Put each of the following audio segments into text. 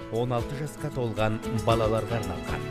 16 жасқа толған балаларға арналған.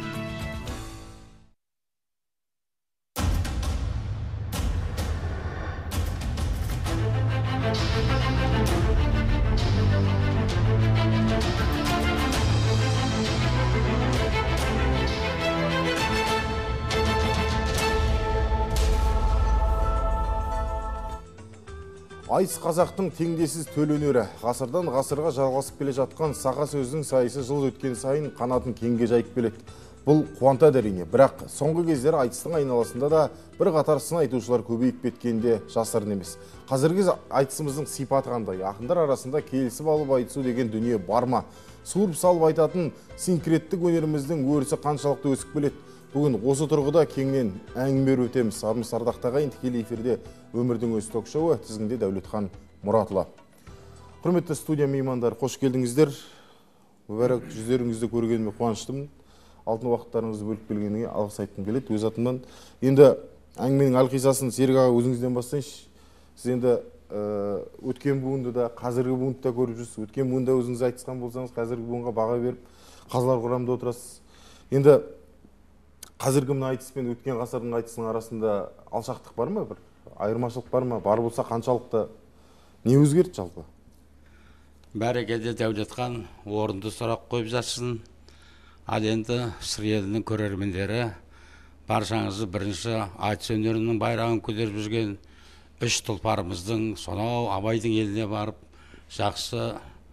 Айтыс қазақтың теңдессіз төл өнері. Ғасырдан ғасырға жалғасып келе жатқан сақа сөздің сайысы жыл өткен сайын қанатын кеңге жайып келеді. Бұл қуантады әрине, бірақ соңғы кездері айтыстың айналасында да бір қатар сын айтушылар көбейіп кеткенде жасырын емес. Қазіргі айтысымыздың сипаты қандай? Ақындар арасында келісіп алып айтысу деген дүние бар ма? Суырып салып айтатын синкреттік өнеріміздің өрісі қаншалықты өсіп келеді? Бүгін осы тұрғыда кеңінен әңгіме өтеміз. Армыс ардақтағайын тікелей эфирде өмірдің өз ток-шоуы, тізгінде Дәулетхан Мұратұлы. Құрметті студия меймандар, қош келдіңіздер. Мүбәрәк жүздеріңізді көргеніме қуаныштымын. Алтын уақыттарыңызды бөліп келгеніңе алғыс айтқым келеді. Өз атымнан енді әңгіменің алқисасын Серік аға өзіңізден бастайыншы. Сіз енді өткен буынды да, қазіргі буынды да көріп жүрсіз. Өткен буында өзіңіз айтысқан болсаңыз, қазіргі буынға баға беріп, қазылар құрамында отырасыз. Енді қазіргі мына айтыс пен өткен ғасырдың айтысының арасында алшақтық бар ма, бір айырмашылық бар ма? Бар болса қаншалықты, не өзгерді жалпы? Бәрекелді Дәулетхан, орынды сұрақ қойып жатсың. Ал енді сыр елінің көрермендері баршаңызды бірінші айтыс өнерінің байрағын көтеріп жүрген үш тұлпарымыздың сонау Абайдың еліне барып жақсы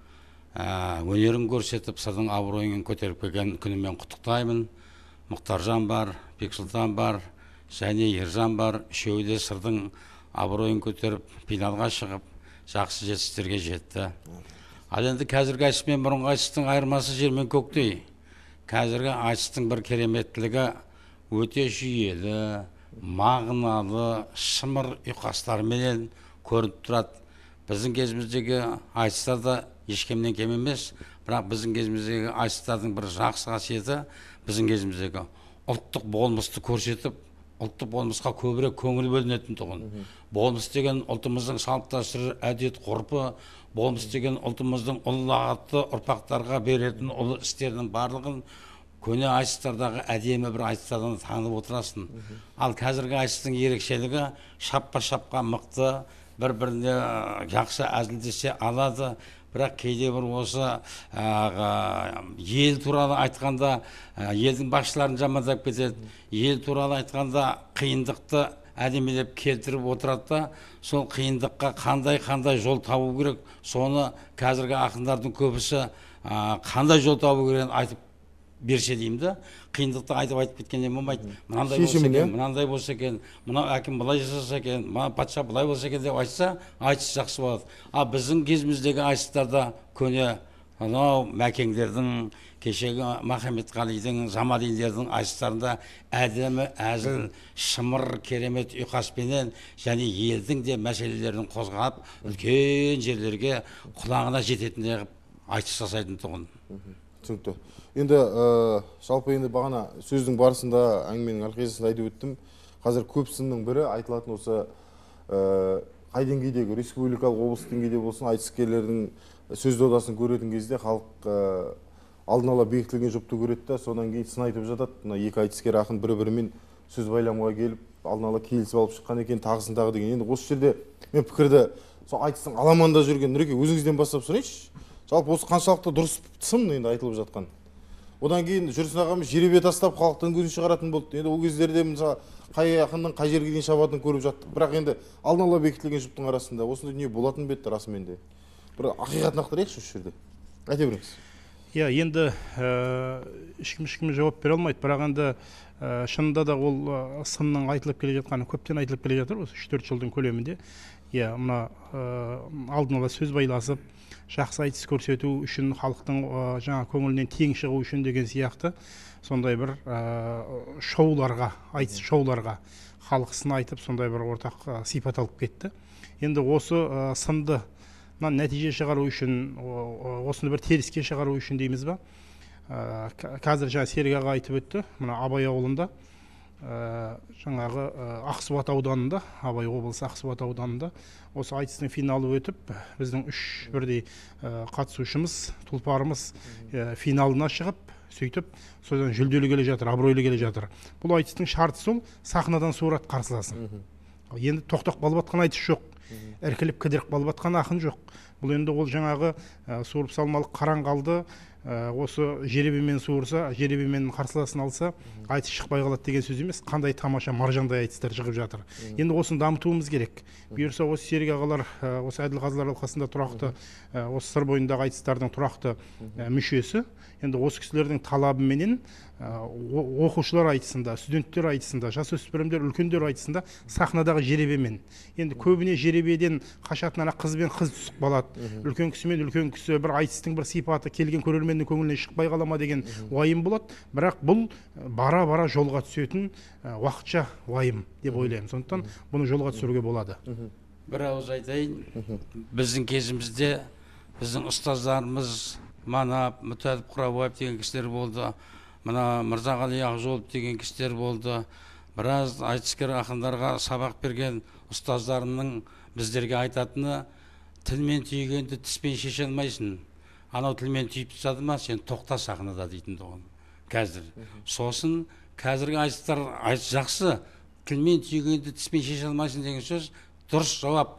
өнерін көрсетіп, сырдың абыройын көтеріп келген күнімен құттықтаймын. Мұқтаржан бар, Бексұлтан бар, және Ержан бар. Үшеуі де сырдың абыройын көтеріп, финалға шығып, жақсы жетістіктерге жетті. Ал енді қазіргі айтыс пен бұрынғы айтыстың айырмасы жер мен көктей. Қазіргі айтыстың бір кереметтілігі өте жүйелі, мағыналы, шымыр ұйқастарменен көрініп тұрады. Біздің кезіміздегі айтыстарда ешкімнен кем емес, бірақ біздің кезіміздегі айтыстардың бір жақсы қасиеті біздің кезіміздегі ұлттық болмысты көрсетіп, ұлттық болмысқа көбірек көңіл бөлінетін тұғын. Болмыс деген ұлтымыздың салт дәстүрі, әдет ғұрпы, болмыс деген ұлтымыздың ұлағатты ұрпақтарға беретін ұлы істерінің барлығын көне айтыстардағы әдемі бір айтыстардан танып отырасың. Ал қазіргі айтыстың ерекшелігі шапқа мықты, бір-біріне жақсы әзілдесе алады. Бірақ кейде бір осы ел туралы айтқанда елдің басшыларын жамандап кетеді. Ел туралы айтқанда қиындықты әдемелеп келтіріп отырады да, сол қиындыққа қандай жол табу керек, соны қазіргі ақындардың көбісі қандай жол табу керегін айтып берсе деймін да. Қиындықты айтып кеткеннен болмайды. Мынандай болса екен, мынандай болса екен, мынау әкім былай жасаса екен, мына патша былай болса екен деп айтса, айтыс жақсы болады. Ал біздің кезіміздегі айтыстарда көне анау Мәкеңдердің, кешегі Махамбетқалидың, Жамалилердің айтыстарында әдемі, әзіл, шымыр, керемет ұйқаспенен және елдің де мәселелерін қозғап, үлкен жерлерге құлағына жететіндей айтыс жасайтын тұғын. Түсінікті. Енді жалпы енді бағана сөздің барысында әңгіменің алқизасында айтып өттім. Қазір көп сынның бірі айтылатын осы қай деңгейдегі, республикалық, облыс деңгейде болсын, айтыскерлердің сөз додасын көретін кезде халық алдын ала бекітілген жұпты көреді да, содан кейін сын айтып жатады. Мына екі айтыскер ақын бір-бірімен сөз байламға келіп, алдын ала келісіп алып шыққан екен, тағысындағы деген. Енді осы жерде мен пікірді сол айтыстың аламанда жүрген Нұреке өзіңізден бастап сұрайыншы. Жалпы осы қаншалықты дұрыс сын енді айтылып жатқан. Одан кейін Жүрсін ағамыз жеребе тастап халықтың көзін шығаратын болды. Енді ол кездерде мысалы қай ақынның қай жерге дейін шабатынын көріп жаттық. Бірақ енді алдын ала бекітілген жұптың арасында осындай дүние болатын ба еді расымен де? Бір ақиқатын ақтарайықшы осы жерде. Айта беріңіз. Иә, енді ешкім жауап бере алмайды. Бірақ енді шынында да ол сынның айтылып келе жатқаны көптен айтылып келе жатыр осы 3-4 жылдың көлемінде. Иә, мына алдын ала сөз байласып, жақсы айтыс көрсету үшін, халықтың жаңа көңілінен тең шығу үшін деген сияқты сондай бір шоуларға, айтыс шоуларға халық сын айтып, сондай бір ортақ сипат алып кетті. Енді осы сынды нәтиже шығару үшін, осыны бір теріске шығару үшін дейміз ба, қазір жаңа Серік аға айтып өтті, мына Абай ауылында жаңағы Ақсуат ауданында, Абай облысы Ақсуат ауданында осы айтыстың финалы өтіп, біздің 3 бірдей қатысушымыз, тұлпарымыз финалына шығып, сөйтіп, содан жүлделі келе жатыр, абыройлы келе жатыр. Бұл айтыстың шарты сол, сахнадан суырат қарсыласын. Енді тоқтақ балып атқан айтыс жоқ, іркіліп кідіріп балып атқан ақын жоқ. Бұл енді ол жаңағы суырып салмалық қараң қалды, осы жеребемен суырса, жеребемен қарсыласын алса, айтыс шықпай қалады деген сөз емес, қандай тамаша маржандай айтыстар шығып жатыр. Енді осыны дамытуымыз керек. Бұйырса осы Серік ағалар, осы Әділ қазылар алқасында тұрақты, осы сыр бойындағы айтыстардың тұрақты мүшесі. Енді осы кісілердің талабыменен оқушылар айтысында, студенттер айтысында, жасөспірімдер, үлкендер айтысында сахнадағы жеребемен. Енді көбіне жеребеден қашатын ана қыз бен қыз түсіп қалады. Үлкен кісі мен үлкен кісі бір айтыстың бір сипаты келген көрерменнің көңілінен шықпай қала ма деген уайым болады. Бірақ бұл бара-бара жолға түсетін уақытша уайым деп ойлаймын. Сондықтан бұны жолға түсіруге болады. Бір ауыз айтайын, біздің кезімізде біздің ұстаздарымыз Манап, Мүтәдіп Құрабаев деген кісілер болды, мына Мырзағали Ақжолов деген кісілер болды. Біраз айтыскер ақындарға сабақ берген ұстаздарының біздерге айтатыны, тілмен түйгенді тіспен шеше алмайсың. Анау тілмен түйіп тастады ма, сен тоқта сахнада дейтін тұғын. Қазір. Сосын қазіргі айтыстар айтыс жақсы, тілмен түйгенді тіспен шеше алмайсың деген сөз дұрыс жауап.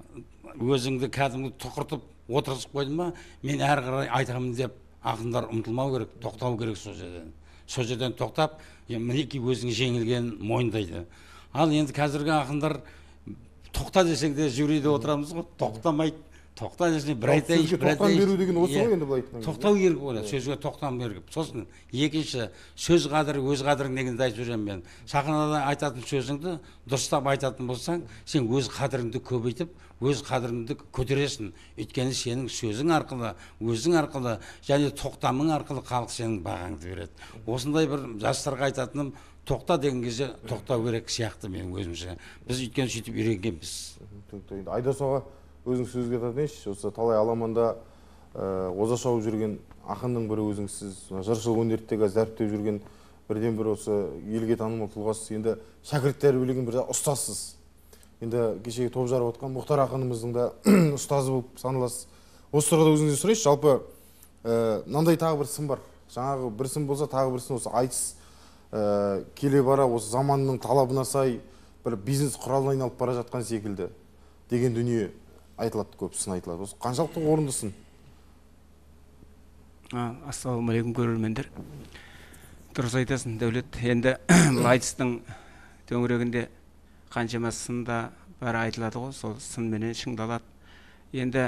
Өзіңді кәдімгі тұқыртып отырғызып қойды ма, мен әрі қарай айтамын деп ақындар ұмтылмау керек, тоқтау керек сол жерден. Сол жерден тоқтап, мінекей өзің жеңілген мойындайды. Ал енді қазіргі ақындар тоқта десең де жюриде отырамыз ғой, тоқтамайды. Тоқта десең бір айтайыншы, бір тоқтам беру деген осы ғой енді былай айтқанда. Тоқтау керек болады, сөзге тоқтам беру. Сосын екінші сөз қадірі өз қадірің дегенді айтып жүремін мен. Сахнада айтатын сөзіңді дұрыстап айтатын болсаң, сен өз қадіріңді көбейтіп, өз қадіріңді көтересің. Өйткені сенің сөзің арқылы, өзің арқылы және тоқтамың арқылы халық сенің бағаңды береді. Осындай бір жастарға айтатыным, тоқта деген кезде тоқтау керек сияқты мен өзімше. Біз өйткені сөйтіп үйренгенбіз. Айдос аға, өзің сөзге тартайыншы, осы талай аламанда оза шауып жүрген ақынның бірі өзіңсіз, жыршылық өнерді зәріптеп жүрген бірден бір осы елге танымал тұлғасыз, енді шәкірт тәрбиелеген бір ұстазсыз. Енді кешегі топ жарып отқан Мұхтар ақынымыздың да ұстазы болып саналасыз. Осы тұрғыда өзіңізден сұрайыншы, жалпы мынандай тағы бір сын бар. Жаңағы бір сын болса, тағы бір сын осы айтыс келе бара осы заманның талабына сай бір бизнес құралына айналып бара жатқан секілді деген дүние айтылады, көп сын айтылады. Осы қаншалықты орынды сын? Ассалаумағалейкум көрермендер. Дұрыс айтасың, Дәулет. Енді бұл айтыстың төңірегінде қаншама сын да бәрі айтылады ғой, сол сынменен шыңдалады. Енді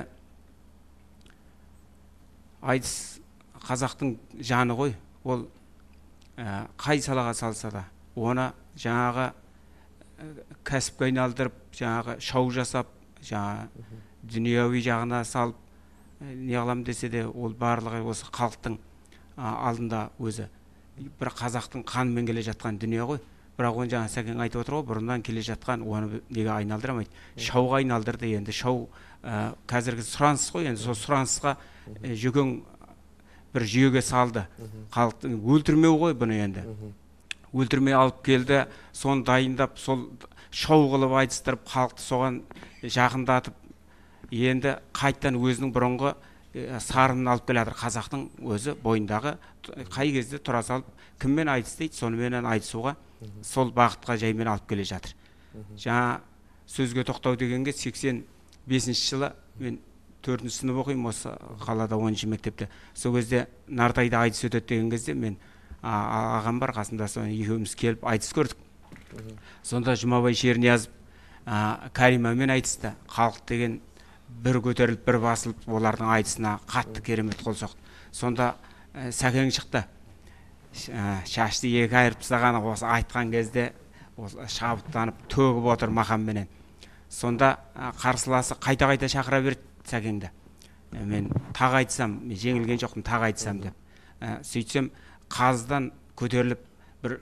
айтыс қазақтың жаны ғой, ол қай салаға салса да, оны жаңағы кәсіпке айналдырып, жаңағы шоу жасап, жаңа дүниеви жағына салып не қылам десе де, ол барлығы осы халықтың алдында өзі бір қазақтың қанымен келе жатқан дүние ғой. Бірақ оны жаңа Сәкен айтып отыр ғой, бұрыннан келе жатқан, оны неге айналдырамайды? Шоуға айналдырды. Енді шоу қазіргі сұраныс қой, енді сол сұранысқа жөкең бір жүйеге салды. Халықтың өлтірмеу ғой бұны енді. Өлтірмей алып келді, соны дайындап, сол шоу қылып айтыстырып, халықты соған жақындатып, енді қайттан өзінің бұрынғы сарынын алып келеді. Қазақтың өзі бойындағы қай кезде тұра салып, кіммен айтыстайды, сонымен айтысуға, сол бағытқа жаймен алып келе жатыр. Жаңа сөзге тоқтау дегенге 85 жылы мен 4-ші сынып оқимын осы қалада 10-ші мектепте. Сол кезде Нартайда айтыс өтеді деген кезде мен ағам бар қасында, екеуміз келіп айтыс көрдік. Сонда Жұмабай Шерниязов Каримамен айтысты. Халық деген бір көтеріліп, бір басылып, олардың айтысына қатты керемет қол соқты. Сонда Сәкен шықты. Шашты екі айырып тастағаны осы айтқан кезде шабыттанып төгіп отыр мақамменен. Сонда қарсыласы қайта-қайта шақыра берді Сәкенді. Мен тағы айтсам, мен жеңілген жоқпын, тағы айтсам деп. Сөйтсем, қазыдан көтеріліп бір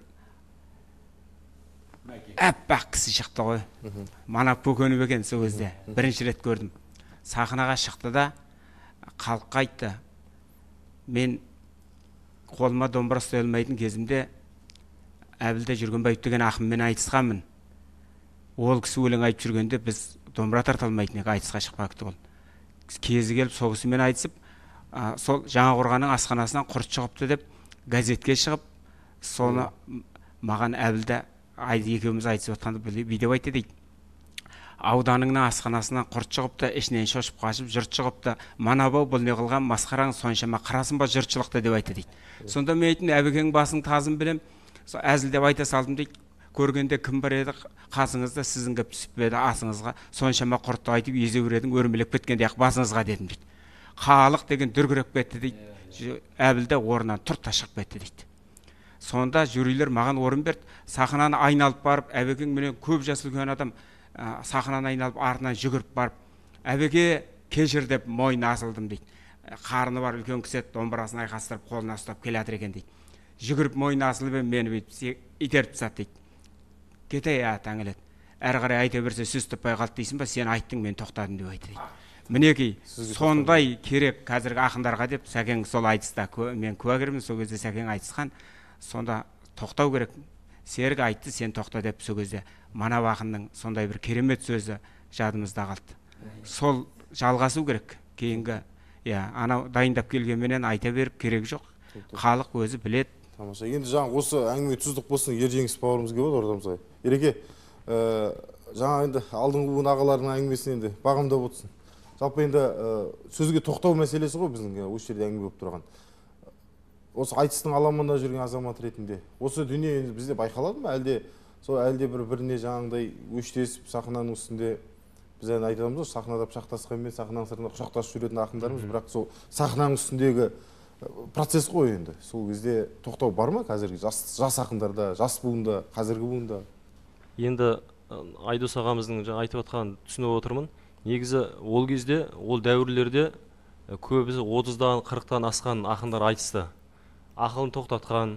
әппақ кісі шықты ғой. Манап Бөкенов екен сол кезде. Бірінші рет көрдім. Сахнаға шықты да халыққа айтты. Мен қолыма домбыра ұстай алмайтын кезімде Әбілда Жүргенбаев деген ақынмен айтысқанмын. Ол кісі өлең айтып жүргенде біз домбыра тарта алмайтын едік, айтысқа шықпақты ол. Кезі келіп сол кісімен айтысып, сол Жаңақорғанның асханасынан құрт шығыпты деп газетке шығып, соны маған Әбілда екеуміз айтысып отқанды видео айтты дейді. Ауданыңның асханасынан құрт шығыпты, ішінен шошып қашып, жұрт шығыпты. Манабау бұл не қылған масқараң соншама қарасын ба жұртшылықты деп айтты дейді. Сонда мен айттым, әбекең басың тазын білем, әзілдеп айта салдым дейді. Көргенде кім бар еді, қасыңызда сіздің кеп түсіп еді асыңызға, соншама құртты айтып езеуірдің өрмелеп кеткенде басыңызға дедім дейді. Халық деген дүркіреп кетті дейді. Әбілда орнынан тұрта шығып кетті дейді. Сонда жюрилер маған орын берді. Сахнаны айналып барып, әбекең менен көп жасы үлкен адам сахнаны айналып артынан жүгіріп барып, әбеке кешір деп мойнына асылдым дейді. Қарны бар үлкен кісі домбырасын айқастырып қолына ұстап келе жатыр екен дейді. Жүгіріп мойнына асылып мені бүйтіп итеріп тастады дейді. Кетей таңылет. Әрі қарай айта берсе сөз таппай қалды дейсің ба, сен айттың, мен тоқтадым деп айтты дейді. Мінекей сондай керек қазіргі ақындарға деп Сәкең сол айтыста мен куәгермін, сол кезде Сәкең айтысқан. Сонда тоқтау керек. Серік айтты, сен тоқта деп сол кезде Манап ақынның сондай бір керемет сөзі жадымызда қалды. Сол жалғасу керек. Кейінгі анау дайындап келгенменен айта беріп керек жоқ. Халық өзі білет. Тамаша. Енді жаңа осы әңгіме тұздық болсын, Ержеңіс бауырымыз келіп отыр ортамызға. Ереке, жаңа енді алдыңғы буын ағалардың әңгімесін енді бағамдап отырсын. Жалпы енді сөзге тоқтау мәселесі ғой біздің осы жерде әңгіме болып тұрған. Осы айтыстың аламанда жүрген азамат ретінде осы дүние бізде байқалады ма, әлде бір-біріне жаңағыдай өштесіп сахнаның үстінде біз ән айтамыз ғой, сахнада пышақтасқанмен сахнаның сыртында құшақтасып жүретін ақындарымыз, бірақ сол сахнаның үстіндегі процесс қой енді. Сол кезде тоқтау бар ма қазіргі жас ақындарда, жас буында, қазіргі буында? Енді Айдос ағамыздың айтып отқанын түсініп отырмын. Негізі ол кезде, ол дәуірлерде көбісі 30-дан 40-тан асқан ақындар айтысты. Ақылын тоқтатқан,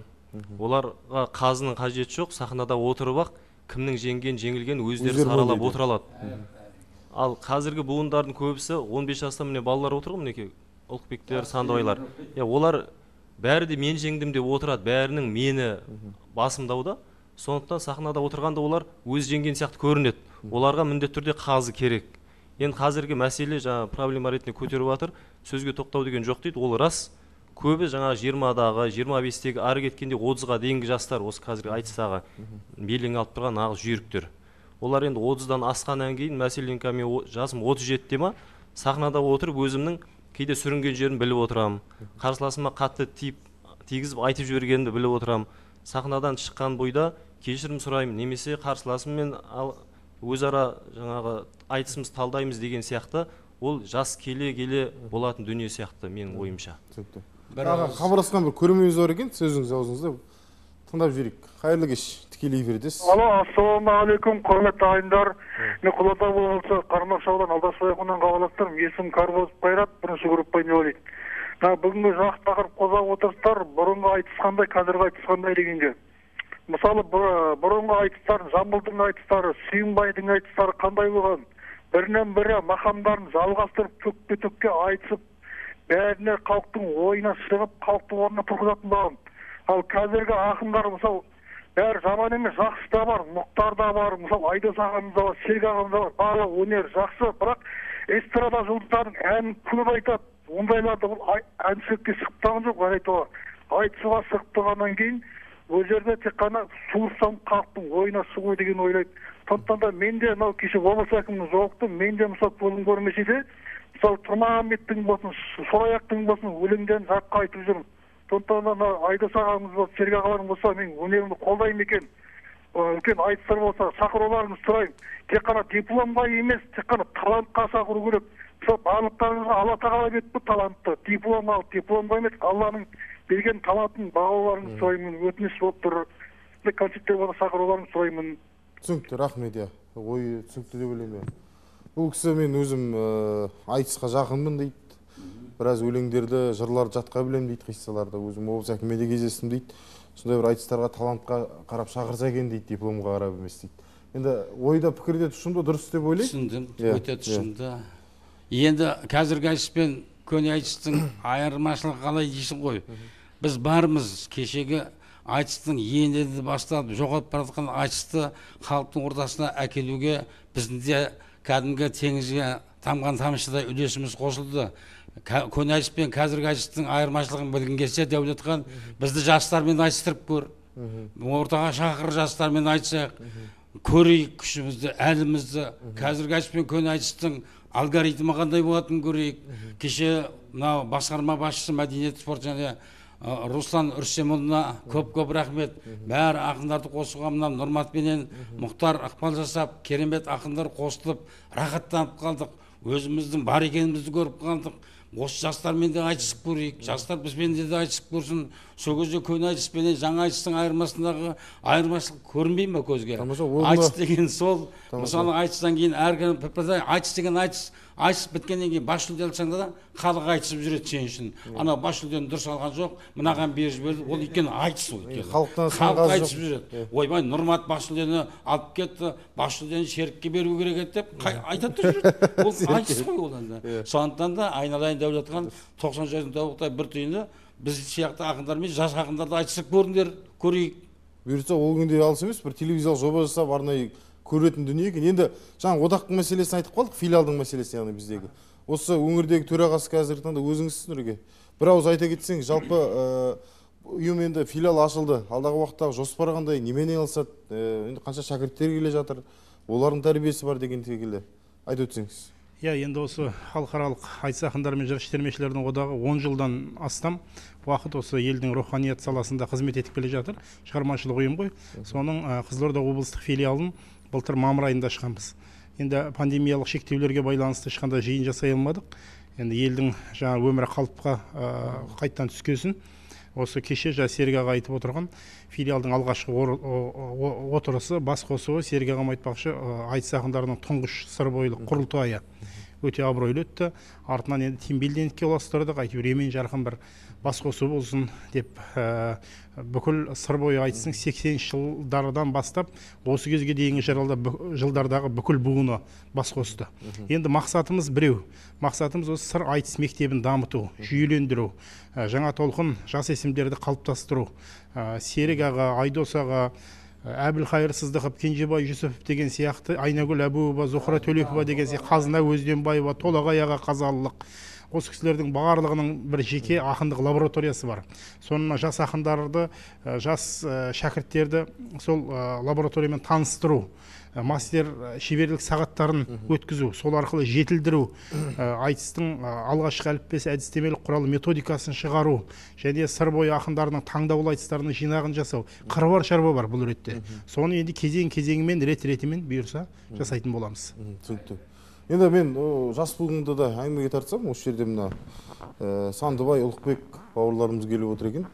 оларға қазының қажеті жоқ, сахнада отырып ақ кімнің жеңген, жеңілген өздері саралап отыра алады. Ал қазіргі буындардың көбісі 15 жастан міне балалар отыр ғой, мінекей Ұлықбектер, Сандыбайлар. Олар бәрі де мен жеңдім деп отырады, бәрінің мені басымдауда. Сондықтан сахнада отырғанда олар өз жеңген сияқты көрінеді. Оларға міндетті түрде қазы керек. Енді қазіргі мәселе жаңа проблема ретінде көтеріп жатыр. Сөзге тоқтау деген жоқ дейді. Ол рас. Көбі жаңа 20-дағы, 25-тегі ары кеткенде 30-ға дейінгі жастар, осы қазіргі айтыстағы белең алып тұрған нағыз жүйріктер. Олар енді 30-дан асқаннан кейін мәселен мен жасым 37-те ма, сахнада отырып өзімнің кейде сүрінген жерін біліп отырам. Қарсыласыма қатты тигізіп айтып жібергенімді біліп отырам. Сахнадан шыққан бойда кешірім сұраймын, немесе қарсыласыммен өзара жаңағы айтысымыз талдаймыз деген сияқты, ол жас келе болатын дүние сияқты менің ойымша. Хабарласқан бір көрерменіміз бар екен, сөзіңіз аузыңызда тыңдап жіберейік. Қайырлы кеш, тікелей эфирдесіз. Алло, ассалаумағалейкум, құрметті ағайындар. Мен Құлата болысы Қармақшы ауданы Алдасбайұлынан хабарластырмын. Есімім Карбозов Қайрат, бірінші группа инвалид. Бүгінгі жақ тақырып қозғап отырсыздар, бұрынғы айтысқандай, қазіргі айтысқандай дегенге. Мысалы, бұрынғы айтыстар, Жамбылдың айтыстары, Сүйінбайдың айтыстары қандай болған? Бірінен бірі мақамдарын жалғастырып, төкпе-төкке айтысып, бәріне халықтың ойына шығып, халықты орнына тұрғызатын болған. Ал қазіргі ақындар, мысалы, бәрі жаман емес, жақсы да бар, Мұхтар да бар, мысалы, Айдос ағамыз да бар, Серік ағамыз да бар, барлық өнер жақсы, бірақ эстрада жұлдыздарын әнін көп айтады. Ондайларды бұл әншілікке шығып тұрған жоқ, айтуға. Айтысуға шығып тұрғаннан кейін, ол жерде тек қана суырсам халықтың ойына шығу деген ойлайды. Сондықтан да мен де мынау кеше облыс әкімінің жолықты, мен де мысалы көзім көрмесе де, мысалы Тұрмағамбеттің болсын, Шораяқтың болсын, өлеңдерін жатқа айтып жүрмін. Сондықтан да Айдос ағамыз болса, Серік ағаларың болса, мен өнерімді қолдаймын екен. Үлкен айтыстар болса, шақыруларыңызды сұраймын. Тек қана дипломға емес, тек қана талантқа шақыру керек. Мысалы, барлықтарыңызға Алла тағала берді талантты. Дипломға емес, Алланың берген талантын бағаларыңызды сұраймын. Өтініш болып тұр. Концерттер болса, шақыруларыңызды сұраймын. Түсінікті, рахмет. Ой, түсінікті деп ойлаймын. Бұл кісі мен өзім айтысқа жақынмын дейді. Біраз өлеңдерді, жырларды жатқа білем дейді, қиссаларды. Өзім облыс әкімімен де кездестім дейді. Сондай бір айтыстарға талантқа қарап шақырса екен дейді, дипломға қарап емес дейді. Енді ойда пікірде тұшымды, дұрыс деп ойлаймын. Түсіндім, өте тұшымды. Енді қазіргі айтыс пен көне айтыстың айырмашылығы қалай дейсің ғой. Біз бармыз кешегі айтыстың енді басталып жоғалып бара жатқан айтысты халықтың ортасына әкелуге біздің де кәдімгі теңізге тамған тамшыдай үлесіміз қосылды. Көне айтыс пен қазіргі айтыстың айырмашылығын білгің келсе, Дәулетхан, бізді жастармен айтыстырып көр. Ортаға шақыр, жастармен айтсақ, көрейік күшімізді, әлімізді. Қазіргі айтыс пен көне айтыстың алгоритмі қандай болатынын көрейік. Кеше мынау басқарма басшысы мәдениет спорт және Руслан Үрсемұлына көп рахмет. Бәрі ақындарды қосуға мына Нұрматпенен Мұхтар ықпал жасап, керемет ақындар қосылып, рахаттанып қалдық. Өзіміздің бар екенімізді көріп қалдық. Осы жастармен де айтысып көрейік. Жастар бізбен де айтысып көрсін. Сол кезде көне айтыс пен жаңа айтыстың айырмасындағы айырмашылық көрінбей ме көзге? Айтыс деген сол. Мысалы айтыстан кейін әркім айтыс деген айтыс біткеннен кейін бас жүлде алсаң да халық айтысып жүреді сен үшін. Ана бас жүлдені дұрыс алған жоқ, мынаған беріп жіберді. Ол өйткені айтыс ол. Халық айтысып жүреді. Ойбай, Нұрмат бас жүлдені алып кетті, бас жүлдені Серікке беру керек еді деп айтып жүреді. Ол айтыс қой ол енді. Сондықтан да айналайын Дәулетхан 90 жасында оқтай бір түйіні біз сияқты ақындармен жас ақындарды айтысып көріңдер, көрейік. Бұйыртса ол күнде алыс емес, бір телевизиялық жоба жасап арнайы көретін дүние екен. Енді жаңа одақтың мәселесін айтып қалдық, филиалдың мәселесі яғни біздегі. Осы өңірдегі төрағасы қазіргі таңда өзіңізсіз Нұрге. Бір ауыз айта кетсеңіз, жалпы ұйым енді филиал ашылды. Алдағы уақыттағы жоспар қандай, немен айналысады, енді қанша шәкірттер келе жатыр, олардың тәрбиесі бар деген секілді айтып өтсеңіз. Енді осы халықаралық айтыс ақындары мен жыр термешілердің одағы 10 жылдан астам уақыт осы елдің руханият саласында қызмет етіп келе жатыр. Шығармашылық ұйым ғой. Соның Қызылорда облыстық филиалын былтыр мамыр айында ашқанбыз. Енді пандемиялық шектеулерге байланысты ешқандай жиын жасай алмадық. Енді елдің жаңа өмірі қалыпқа қайттан түскесін осы кеше Серік аға айтып отырған филиалдың алғашқы отырысы, бас қосуы Серік ағам айтпақшы айтыс ақындарының тұңғыш сырбойлық құрылтайы өте абыройлы өтті. Артынан енді тимбилдингке ұластырдық, әйтеуір емен жарқын бір бас қосу болсын деп бүкіл сырбойы айтыстың 80 жылдардан бастап осы кезге дейінгі жылдардағы бүкіл буыны бас қосты. Енді мақсатымыз біреу. Мақсатымыз осы сыр айтыс мектебін дамыту, жүйелендіру, жаңа толқын жас есімдерді қалыптастыру. Серік аға, Айдос аға, Әбілқайыр Сыздықов, Кенжебай Жүсіпов деген сияқты, Айнагүл Әбуова, Зухра Төлепова деген сияқты, Қазына Өзденбаева, Толағай аға Қазалылық. Осы кісілердің барлығының бір жеке ақындық лабораториясы бар. Сонына жас ақындарды, жас шәкірттерді сол лабораториямен таныстыру, мастер шеберлік сағаттарын өткізу, сол арқылы жетілдіру, айтыстың алғашқы әліппесі әдістемелік құралы методикасын шығару, және сырбойы ақындарының таңдаулы айтыстарының жинағын жасау. Қыруар шаруа бар бұл ретте. Соны енді кезең-кезеңімен, рет-ретімен бұйырса жасайтын боламыз. Түсінікті. Енді мен жас буынды да әңгімеге тартсам, осы жерде мына Сандыбай, Ұлықбек бауырларымыз келіп отыр екен.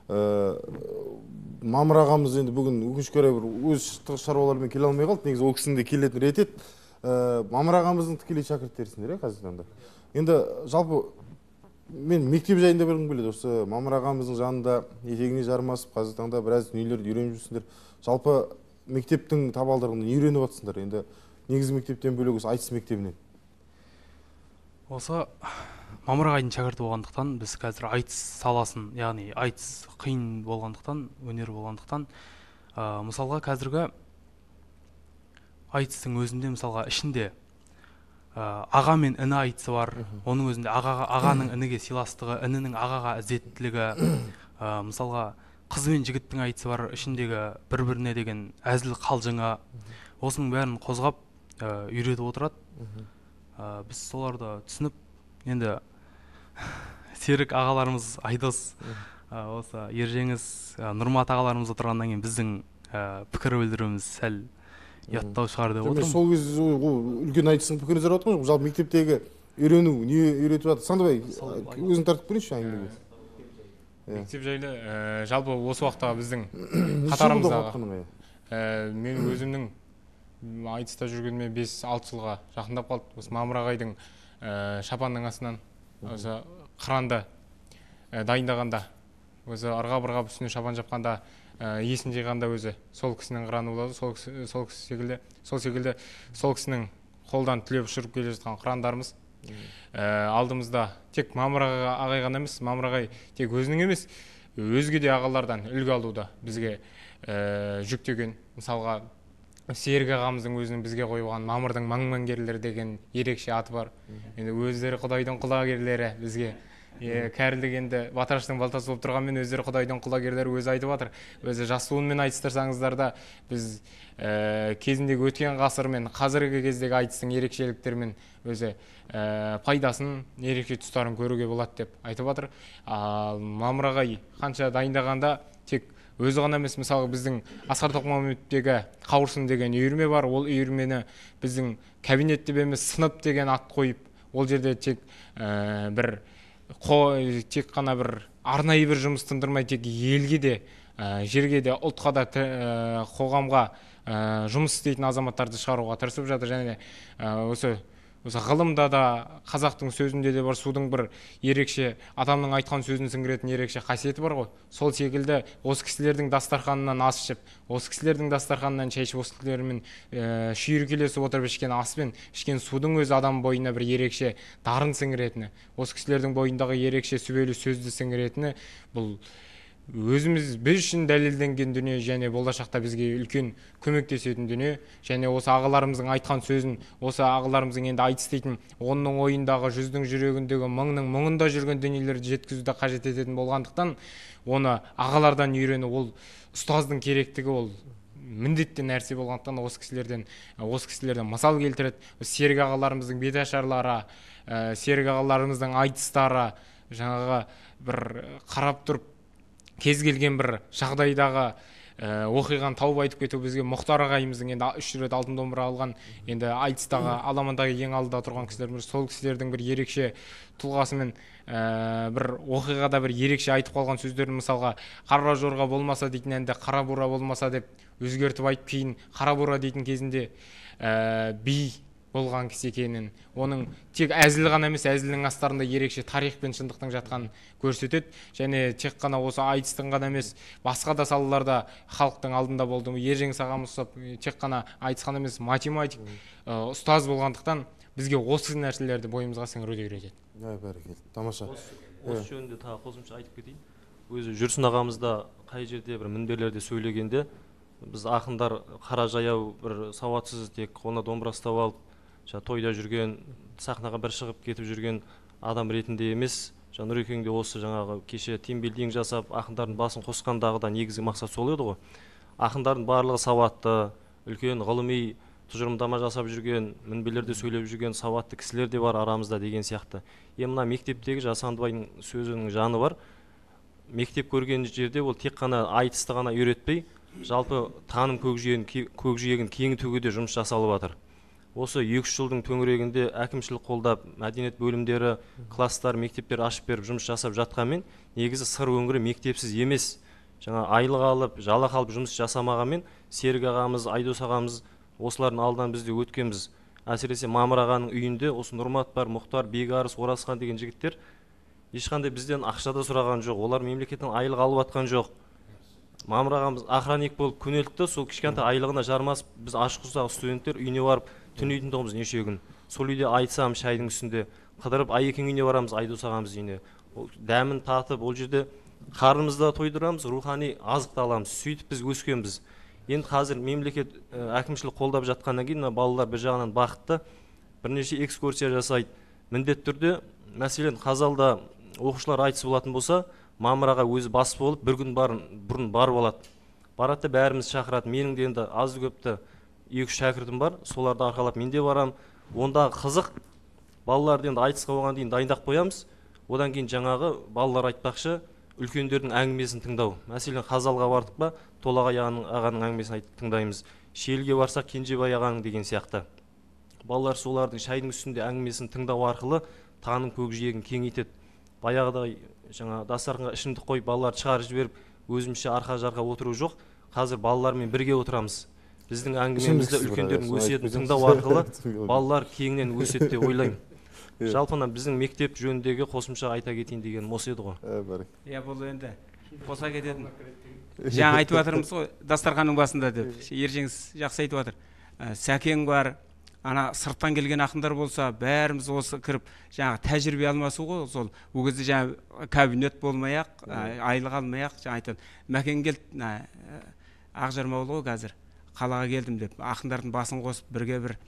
Мамыр ағамыз енді бүгін өкінішке орай бір өз шаруаларымен келе алмай қалды. Негізі ол кісінің де келетін рет еді. Мамыр ағамыздың тікелей шәкірттерісіңдер, қазіргі таңда. Енді жалпы мен мектеп жайында білгім келеді. Осы Мамыр ағамыздың жанында етегіне жармасып, қазіргі таңда біраз дүниелерді үйреніп жүрсіңдер. Жалпы мектептің табалдырығынан не үйреніп жатсыңдар? Енді негізгі мектептен бөлек осы айтыс мектебінен. Осы Мамыр ағайдың шәкірті болғандықтан біз қазір айтыс саласын, яғни айтыс қиын болғандықтан, өнер болғандықтан, мысалға қазіргі айтыстың өзінде, мысалға ішінде аға мен іні айтысы бар. Оның өзінде ағаның ініге сыйластығы, інінің ағаға ізеттілігі, мысалға қыз бен жігіттің айтысы бар, ішіндегі бір-біріне деген әзіл қалжыңы, осының бәрін қозғап үйретіп отырады. Біз соларды түсініп, енді Серік ағаларымыз, Айдос, осы Ержеңіс, Нұрмат ағаларымыз отырғаннан кейін біздің пікір білдіруіміз сәл ұяттау шығар деп отырмын. Сол кезде үлкен айтыстың пікірі жарап отырмын. Жалпы мектептегі үйрену, не үйретіп жатыр? Сандыбай, өзің тартып көрейінші әңгімеге. Мектеп жайлы жалпы осы уақыттағы біздің қатарымыздағы мен өзімнің айтыста жүргеніме 5-6 жылға жақындап қалды. Осы Мамыр ағайдың шапанның астынан осы қыранды дайындағанда, өзі арға-бұрға үстіне шапан жапқанда, есін жиғанда өзі сол кісінің қыраны болады. Сол секілді сол кісінің қолдан түлеп ұшырып келе жатқан қырандарымыз алдымызда тек Мамыр ағай ғана емес, Мамыр ағай тек өзінің емес, өзге де ағалардан үлгі алуда бізге жүктеген. Мысалға Серік ағамыздың өзінің бізге қойған мамырдың маңмаңгерлері деген ерекше аты бар. Енді өздері Құдайдың құлагерлері бізге. Кәрілік енді батараштың балтасы болып тұрғанмен өздері Құдайдың құлагерлері өзі айтып жатыр. Өзі жас буынмен айтыстырсаңыздар да біз кезіндегі өткен ғасыр мен қазіргі кездегі айтыстың ерекшеліктерімен өзі пайдасын, ерекше тұстарын көруге болады деп айтып жатыр. Ал Мамыр ағай қанша дайындағанда тек өзі ғана емес, мысалы біздің Асқар Тоқмамбетовтегі қауырсын деген үйірме бар. Ол үйірмені біздің кабинет деп емес, сынып деген ат қойып, ол жерде тек тек қана бір арнайы бір жұмыс тындырмай, тек елге де, жерге де, ұлтқа да, қоғамға жұмыс істейтін азаматтарды шығаруға тырысып жатыр. Және осы ғылымда да, қазақтың сөзінде де бар, судың бір ерекше, адамның айтқан сөзін сіңіретін ерекше қасиеті бар ғой. Сол секілді осы кісілердің дастарханынан ас ішіп, осы кісілердің дастарханынан шай ішіп, осы кісілермен шүйіркелесіп отырып ішкен ас пен ішкен судың өзі адам бойына бір ерекше дарын сіңіретіні, осы кісілердің бойындағы ерекше сүбелі сөзді сіңіретіні, бұл өзіміз біз үшін дәлелденген дүние, және болашақта бізге үлкен көмектесетін дүние. Және осы ағаларымыздың айтқан сөзін, осы ағаларымыздың енді айтыс дейтін, оның ойындағы, жүздің жүрегіндегі, мыңның мұңында жүрген дүниелерді жеткізуді қажет ететін болғандықтан, оны ағалардан үйрену, ол ұстаздың керектігі, ол міндетті нәрсе болғандықтан осы кісілерден мысал келтіреді. Серік ағаларымыздың беташарлары, Серік ағаларымыздың айтыстары, жаңағы бір қарап тұрып кез келген бір жағдайдағы оқиғаны тауып айтып кету. Бізге Мұхтар ағайымыздың енді 3 рет алтын домбыра алған, енді айтыстағы аламандағы ең алдыда тұрған кісілеріміз, сол кісілердің бір ерекше тұлғасымен бір оқиғада бір ерекше айтып қалған сөздерін, мысалға қара жорға болмаса дейтін әнді қара бура болмаса деп өзгертіп айтып, кейін қара бура дейтін кезінде би болған кісі екенін, оның тек әзіл ғана емес, әзілдің астарында ерекше тарих пен шындықтың жатқанын көрсетеді. Және тек қана осы айтыстың ғана емес, басқа да салаларда халықтың алдында болды. Ержеңіс ағамыз тек қана айтыс қана емес, математик, ұстаз болғандықтан бізге осы нәрселерді бойымызға сіңіруді үйретеді. Бәрекелді, тамаша. Осы жөнінде тағы қосымша айтып кетейін. Өзі Жүрсін ағамыз да қай жерде бір мінберлерде сөйлегенде, біз ақындар қара жаяу бір сауатсыз, тек қолына домбыра ұстап алып, тойда жүрген, сахнаға бір шығып кетіп жүрген адам ретінде емес, Нұрекең де осы жаңағы кеше тимбилдинг жасап, ақындардың басын қосқандағы да негізгі мақсат сол еді ғой. Ақындардың барлығы сауатты, үлкен ғылыми тұжырымдама жасап жүрген, мінбелерде сөйлеп жүрген сауатты кісілер де бар арамызда деген сияқты. Мына мектептегі Жасандыбайдың сөзінің жаны бар. Мектеп көрген жерде ол тек қана айтысты ғана үйретпей, жалпы таным көкжиегін кеңітуге де жұмыс жасалып жатыр. Осы 2 жылдың төңірегінде әкімшілік қолдап, мәдениет бөлімдері, класстар, мектептер ашып беріп жұмыс жасап жатқанмен, негізі сыр өңірі мектепсіз емес. Жаңа айлық алып, жалақы алып жұмыс жасамағанмен, Серік ағамыз, Айдос ағамыз осылардың алдынан бізде өткенбіз. Әсіресе Мамыр ағаның үйінде осы Нұрмат бар, Мұхтар, Бекарыс, Оразхан деген жігіттер ешқандай бізден ақшада сұраған жоқ. Олар мемлекеттен айлық алып жатқан жоқ. Мамыр ағамыз охранник болып күнелтті, сол кішкентай айлығына жармасып, біз ашқұздағы студенттер үйіне барып түн үйдің тоғымыз неше күн. Сол үйде айтсам шайдың үстінде қыдырып, Айекең үйіне барамыз, Айдос ағамыз үйіне. Дәмін татып, ол жерде қарнымызды тойдырамыз, рухани азықты аламыз. Сөйтіп біз өскенбіз. Енді қазір мемлекет әкімшілік қолдап жатқаннан кейін балалар бір жағынан бақытты, бірнеше экскурсия жасайды. Міндетті түрде, мәселен, Қазалда оқушылар айтысы болатын болса, Мамыр аға өзі бас болып, бір күн бұрын барып алады. Барады да бәріміз шақырады. Менің де енді азды көпті 2-3 шәкіртім бар, соларды арқалап мен де барам. Ондағы қызық, балаларды енді айтысқа оған дейін дайындап қоямыз. Одан кейін жаңағы балалар айтпақшы, үлкендердің әңгімесін тыңдау. Мәселен, Қазалға бардық па, Толағай ағаның әңгімесін тыңдаймыз. Шелге барсақ, Кенжебай ағаның деген сияқты. Балалар солардың шайдың үстінде әңгімесін тыңдау арқылы таным көкжиегін кеңейтеді. Баяғыдай жаңа дастарханға ішімдік қойып, балаларды шығарып жіберіп, өзімізше арқа-жарқа отыру жоқ. Қазір балалармен бірге отырамыз. Біздің әңгімемізді, үлкендердің өсиетін тыңдау арқылы балалар кеңінен өседі деп ойлаймын. Жалпына біздің мектеп жөніндегі қосымша айта кетейін деген осы еді ғой. Бұл енді қоса кететін. Жаңа айтып жатырмыз ғой, дастарханның басында деп. Ержеңіс жақсы айтып жатыр. Сәкең бар, ана сырттан келген ақындар болса бәріміз осы кіріп жаңағы тәжірибе алмасу ғой. Сол ол кезде жаңағы кабинет болмай ақ, айлық алмай ақ, жаңа айтады Мәкен келді, Ақжарма ғой қазір қалаға келдім деп ақындардың басын қосып бірге бір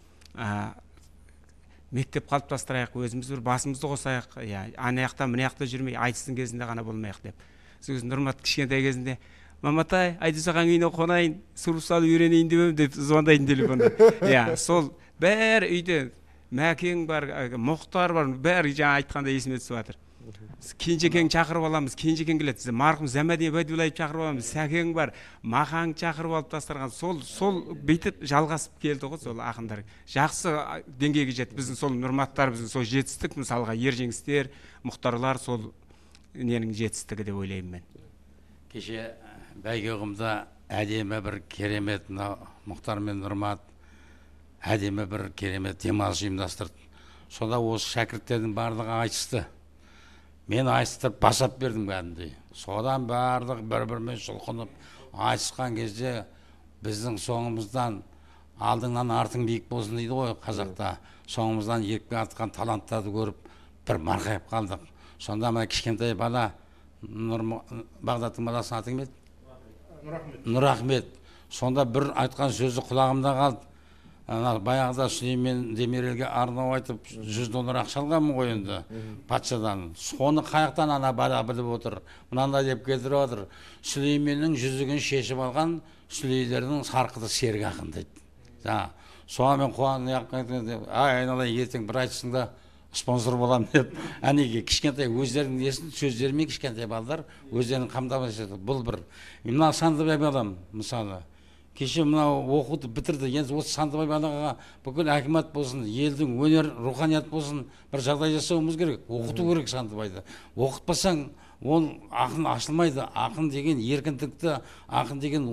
мектеп қалыптастырайық, өзіміз бір басымызды қосайық, ана жақта мына жақта жүрмей айтыстың кезінде ғана болмайық деп. Сосын Нұрмат кішкентай кезінде Маматай, Айдос ағаның үйіне қонайын, суырып салып үйренейін деп звондайтын телефонда. Сол бәрі үйде Мәкең бар, Мұхтар бар, бәрі жаңа айтқанда есіме түсіп жатыр. Кенжекең шақырып аламыз, Кенжекең келеді. Марқұм Замадин Байдуллаев шақырып аламыз, Сәкең бар, Махаң шақырып алып тастарған. Сол бүйтіп жалғасып келді ғой сол ақындар. Жақсы деңгейге жетті. Біздің сол Нұрматтарымыздың сол жетістік, мысалға Ержеңістер, Мұхтарлар сол ненің жетістігі деп ойлаймын мен. Кеше бәйгеғымда әдемі бір керемет Мұхтар мен Нұрмат әдемі бір керемет демалыс ұйымдастырды. Сонда осы шәкірттердің барлығы айтысты. Мен айтыстырып басап бердім кәдімгідей. Содан барлығы бір-бірімен жұлқынып айтысқан кезде біздің соңымыздан алдыңнан артың биік болсын дейді ғой қазақта. Соңымыздан еркек артқан таланттарды көріп бір марқайып қалдық. Сонда мына кішкентай бала Бағдаттың баласының аты кім еді? Нұрахмет. Сонда бір айтқан сөзі құлағымда қалды. Баяғыда Сүлеймен Демирелге арнау айтып $100 ақша алғанмын ғой енді патшадан. Соны қаяқтан ана бала біліп отыр, мынандай деп келтіріп отыр. Сүлейменнің жүзігін шешіп алған Сүлейлердің сарқыты серік ақын дейді. Соған мен қуанып айналайын ертең бір айтысында спонсор боламын деп, әнеге кішкентай өздерінің несін сөздерімен кішкентай балдар өздерін қамдамасыз етеді. Бұл бір. Мына Сандыбай балам мысалы кеше мынау оқуды бітірді. Енді осы Сандыбай балаға бүкіл акимат болсын, елдің өнер, руханият болсын, бір жағдай жасауымыз керек. Оқыту керек Сандыбайды. Оқытпасаң, ол ақын ашылмайды. Ақын деген еркіндікті, ақын деген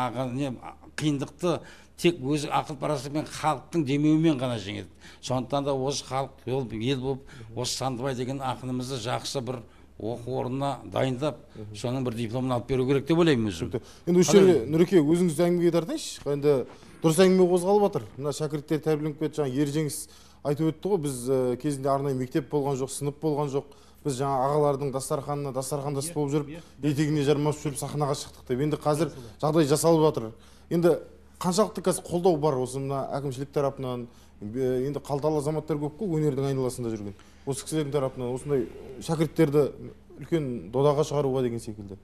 қиындықты тек өзі ақыл парасатымен халықтың демеуімен ғана жеңеді. Сондықтан да осы халық ел болып, осы Сандыбай деген ақынымызды жақсы бір оқу орнына дайындап, соның бір дипломын алып беру керек деп ойлаймын өзім. Енді осы жерде Нұреке өзіңізді әңгімеге тартайыншы. Енді дұрыс әңгіме қозғалып жатыр. Мына шәкірттер тәрбиеленіп кетті. Жаңа Ержеңіс айтып өтті ғой, біз кезінде арнайы мектеп болған жоқ, сынып болған жоқ. Біз жаңа ағалардың дастарханына дастархандас болып жүріп, етегіне жармасып жүріп сахнаға шықтық деп. Енді қазір жағдай жасалып жатыр. Енді қаншалықты қазір қолдау бар осы мына әкімшілік тарапынан? Енді қалталы азаматтар көп қой өнердің айналасында жүрген. Осы кісілердің тарапынан осындай шәкірттерді үлкен додаға шығаруға деген секілді.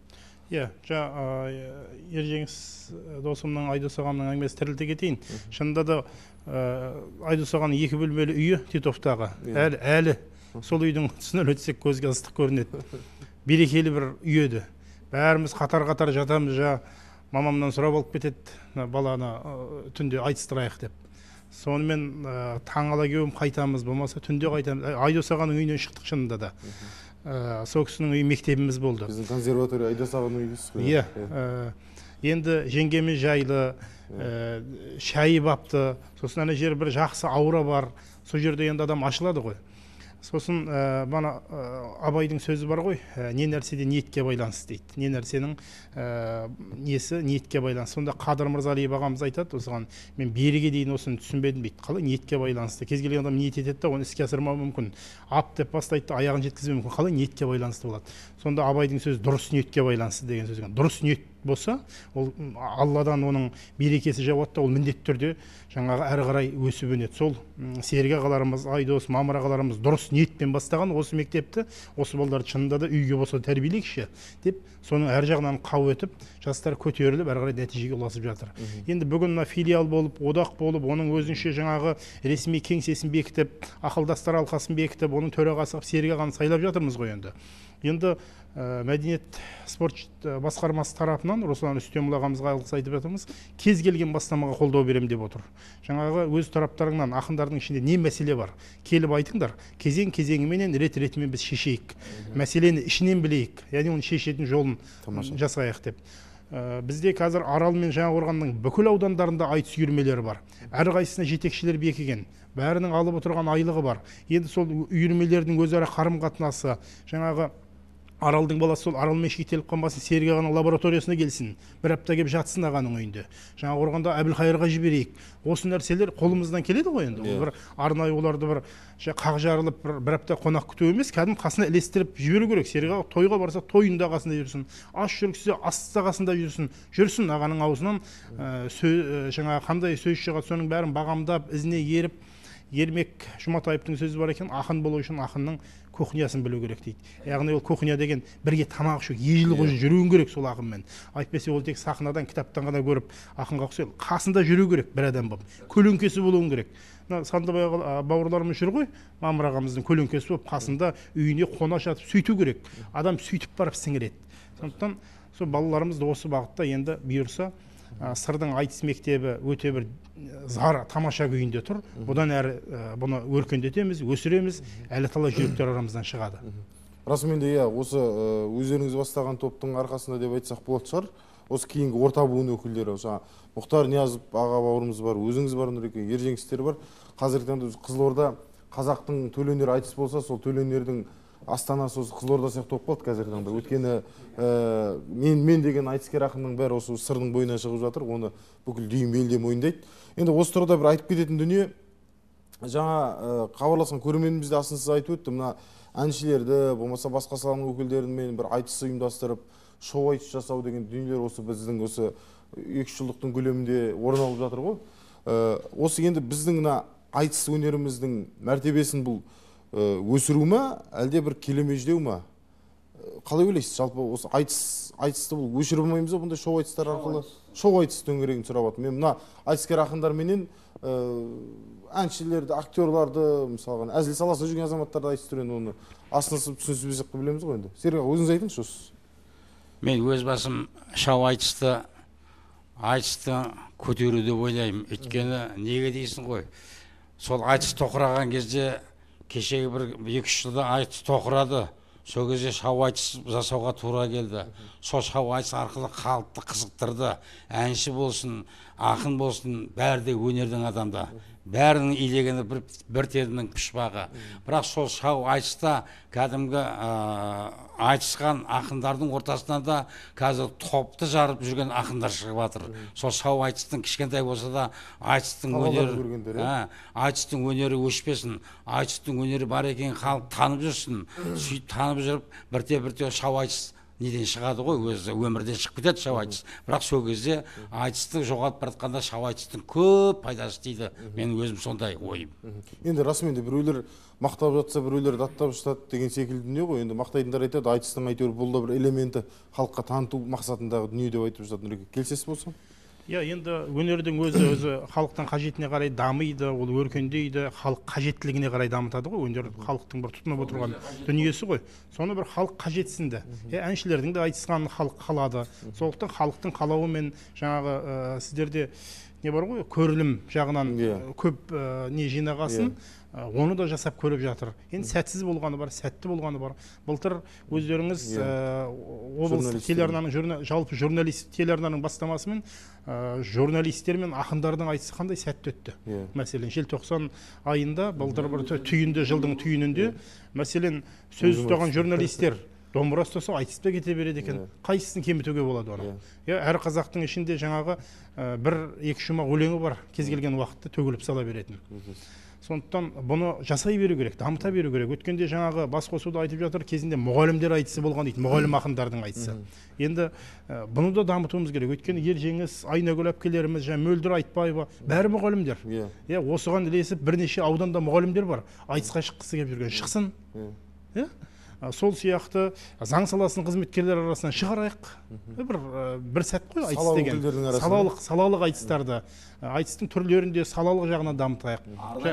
Ержеңіс досымның Айдос ағамның әңгімесі тірілте кетейін. Шынында да Айдос ағаның 2 бөлмелі үйі Титовтағы. Әлі сол үйдің түсінен өтсек көзге ыстық көрінеді. Берекелі бір үй еді. Бәріміз қатар-қатар жатамыз, мамамнан сұрап алып кетеді, баланы түнде айтыстырайық деп. Сонымен таңала кеуім қайтамыз, болмаса түнде қайтамыз. Айдос ағаның үйінен шықтық шынында да. Сол кісінің үйі мектебіміз болды. Біздің консерватория Айдос ағаның үйі. Енді жеңгеміз жайлы, шайы бапты. Сосын ана жер бір жақсы аура бар. Сол жерде енді адам ашылады ғой. Сосын бана Абайдың сөзі бар ғой, не нәрседе ниетке байланысты дейді. Не нәрсенің несі ниетке байланысты. Сонда Қадыр Мырзалиев ағамыз айтады, осыған мен беріге дейін осыны түсінбедім дейді. Қалай ниетке байланысты? Кез келген адам ниет етеді, оны іске асырмауы мүмкін. Ап деп бастайды, аяғын жеткізбеуі мүмкін. Қалай ниетке байланысты болады? Сонда Абайдың сөзі дұрыс ниетке байланысты деген сөз. Дұрыс ниет болса, ол Алладан оның берекесі жауады, ол міндетті түрде жаңағы әрі қарай өсіп өнеді. Сол Серік ағаларымыз, Айдос, Мамыр ағаларымыз дұрыс ниетпен бастаған осы мектепті, осы балаларды шынында да үйге болса тәрбиелейікші деп, соның әр жағынан қау өтіп, жастар көтеріліп, әрі қарай нәтижеге ұласып жатыр. Енді бүгін филиал болып, одақ болып, оның өзінше жаңағы ресми кеңсесін бекітіп, ақылдастар алқасын бекітіп, оның төрағасы Серік ағаны сайлап жатырмыз ғой енді. Енді мәдениет спорт басқармасы тарапынан Руслан Үстемұл ағамызға алғыс айтып жатырмыз. Кез келген бастамаға қолдау берем деп отыр. Жаңағы өз тараптарыңнан ақындардың ішінде не мәселе бар? Келіп айтыңдар. Кезең-кезеңіменен рет-ретімен біз шешейік. Мәселені ішінен білейік. Яғни оны шешетін жолын жасайық деп. Бізде қазір Арал мен Жаңақорғанның бүкіл аудандарында айтыс үйірмелері бар. Әрқайсысына жетекшілер бекіген. Бәрінің алып отырған айлығы бар. Енді сол үйірмелердің өзара қарым-қатынасы, жаңағы Аралдың баласы сол Арал мешітке келіп қалмасын, Серік ағаның лабораториясына келсін, бір апта келіп жатсын ағаның үйінде. Жаңа Қорғанда Әбілқайырға жіберейік. Осы нәрселер қолымыздан келеді ғой енді. Бір арнайы оларды бір қақ жарылып бір апта қонақ күту емес, кәдімгі қасына ілестіріп жіберу керек. Серік аға тойға барса тойында қасында жүрсін, ас жүргізсе ас қасында жүрсін ағаның аузынан жаңа қандай сөз шығады, соның бәрін бағамдап, ізіне еріп. Ермек Жұматаевтың сөзі бар екен, ақын болу үшін ақынның кухнясын білу керек дейді. Яғни ол кухня деген бірге тамақ ішу, ежелі қойын жүруің керек сол ақынмен. Айтпесе ол тек сахнадан, кітаптан ғана көріп ақынға ұқсайды. Қасында жүру керек бір адам болып. Көлеңкесі болуың керек. Сандыбай бауырларымыз жүр ғой, Мамыр ағамыздың көлеңкесі болып қасында үйіне қона жатып сөйту керек. Адам сөйтіп барып сіңіреді. Сондықтан сол балаларымыз да осы бағытта енді бұйырса Сырдың айтыс мектебі өте бір зар тамаша күйінде тұр. Бұдан әрі бұны өркендетеміз, өсіреміз, әлі талай жүректер арамыздан шығады. Расымен де осы өздеріңіз бастаған топтың арқасында деп айтсақ болады шығар. Осы кейінгі орта буын өкілдері, Мұхтар Ниязов аға бауырымыз бар, өзіңіз бар, Нұреке, ержеңістер бар. Қазіргі таңда Қызылорда қазақтың төлөнер айтыс болса, сол төлөнердің астанасы осы Қызылорда сияқты болып қалды қазіргі таңда. Өйткені мен деген айтыскер ақынның бәрі осы сырдың бойына шығып жатыр, оны бүкіл дүйім елде мойындайды. Енді осы тұрғыда бір айтып кететін дүние, жаңа хабарласқан көрерменіміз де асынсыз айтып өтті, мына әншілерді, болмаса басқа саланың өкілдерімен бір айтыс ұйымдастырып, шоу айтыс жасау деген дүниелер осы біздің осы 2 жылдықтың көлемінде орын алып жатыр ғой. Осы енді біздің айтыс өнеріміздің мәртебесін бұл өсіру ма, әлде бір келемеждеу ма? Қалай ойлайсыз? Жалпы осы айтысты бұл өшіріп алмаймыз ба бұндай шоу айтыстар арқылы? Шоу айтыс төңірегін сұрап жатырмын. Мен мына айтыскер ақындар менен әншілерді, актерларды, мысалға әзіл саласында жүрген азаматтарды айтыс түрен оны асынысып түсінсіз білеміз ғой енді. Серік аға, өзіңіз айтыңызшы осы. Мен өз басым шоу айтысты көтеру деп ойлаймын. Өйткені неге дейсің ғой? Сол айтыс тоқыраған кезде кешегі бір 2-3 жылда айтыс тоқырады. Сол кезде шоу айтыс жасауға тура келді. Сол шоу айтыс арқылы халықты қызықтырды. Әнші болсын, ақын болсын, бәрі де өнердің адамда. Бәрінің илегені бір терінің пұшпағы. Бірақ сол шоу айтыста кәдімгі айтысқан ақындардың ортасынан да қазір топты жарып жүрген ақындар шығып жатыр. Сол шоу айтыстың кішкентай болса да айтыстың өнері өшпесін, айтыстың өнері бар екенін халық танып жүрсін. Сөйтіп танып жүріп бірте шоу айтыс неден шығады ғой, өзі өмірден шығып кетеді шоу айтыс. Бірақ сол кезде айтысты жоғалып бара жатқанда шоу айтыстың көп пайдасы тиді. Мен өзім сондай ойым. Енді расымен де біреулер мақтап жатса, біреулер даттап жатады деген секілді дүние ғой. Енді мақтайтындар айтады, айтыстың әйтеуір бұл да бір элементі халыққа таныту мақсатындағы дүние деп айтып жатады. Нұреке, келісесіз болсам? Енді өнердің өзі халықтың қажетіне қарай дамиды, ол өркендейді, халық қажеттілігіне қарай дамытады ғой. Өнер халықтың бір тұтынып отырған дүниесі ғой. Соны бір халық қажетсінді. Әншілердің де айтысқанын халық қалады. Сондықтан халықтың қалауымен жаңағы сіздерде не бар ғой, көрілім жағынан көп не жинағасын, оны да жасап көріп жатыр. Енді сәтсіз болғаны бар, сәтті болғаны бар. Былтыр өздеріңіз облыстық телеарнаның жалпы журналист телеарнаның бастамасымен журналистер мен ақындардың айтысы қандай сәтті өтті. Мәселен, желтоқсан айында былтыр бір жылдың түйінінде мәселен сөз ұстаған журналистер домбыра ұстаса айтысып та кете береді екен. Қайсысын кемітуге болады оны? Әр қазақтың ішінде жаңағы 1-2 шумақ өлеңі бар, кез келген уақытта төгіліп сала беретін. Сондықтан бұны жасай беру керек, дамыта беру керек. Өткенде жаңағы басқосуда айтып жатыр, кезінде мұғалімдер айтысы болған дейді, мұғалім ақындардың айтысы. Енді бұны да дамытуымыз керек. Өткені Ержеңіс, Айнагүл әпкелеріміз, Мөлдір Айтбаева, бәрі мұғалімдер. Осыған ілесіп бірнеше ауданда мұғалімдер бар. Айтысқа шыққысы келіп жүрген, шықсын. Сол сияқты заң саласының қызметкерлері арасынан шығарайық. Бір сәт қой айтыс деген. Салалық айтыстарды, айтыстың түрлерінде салалық жағынан дамытайық.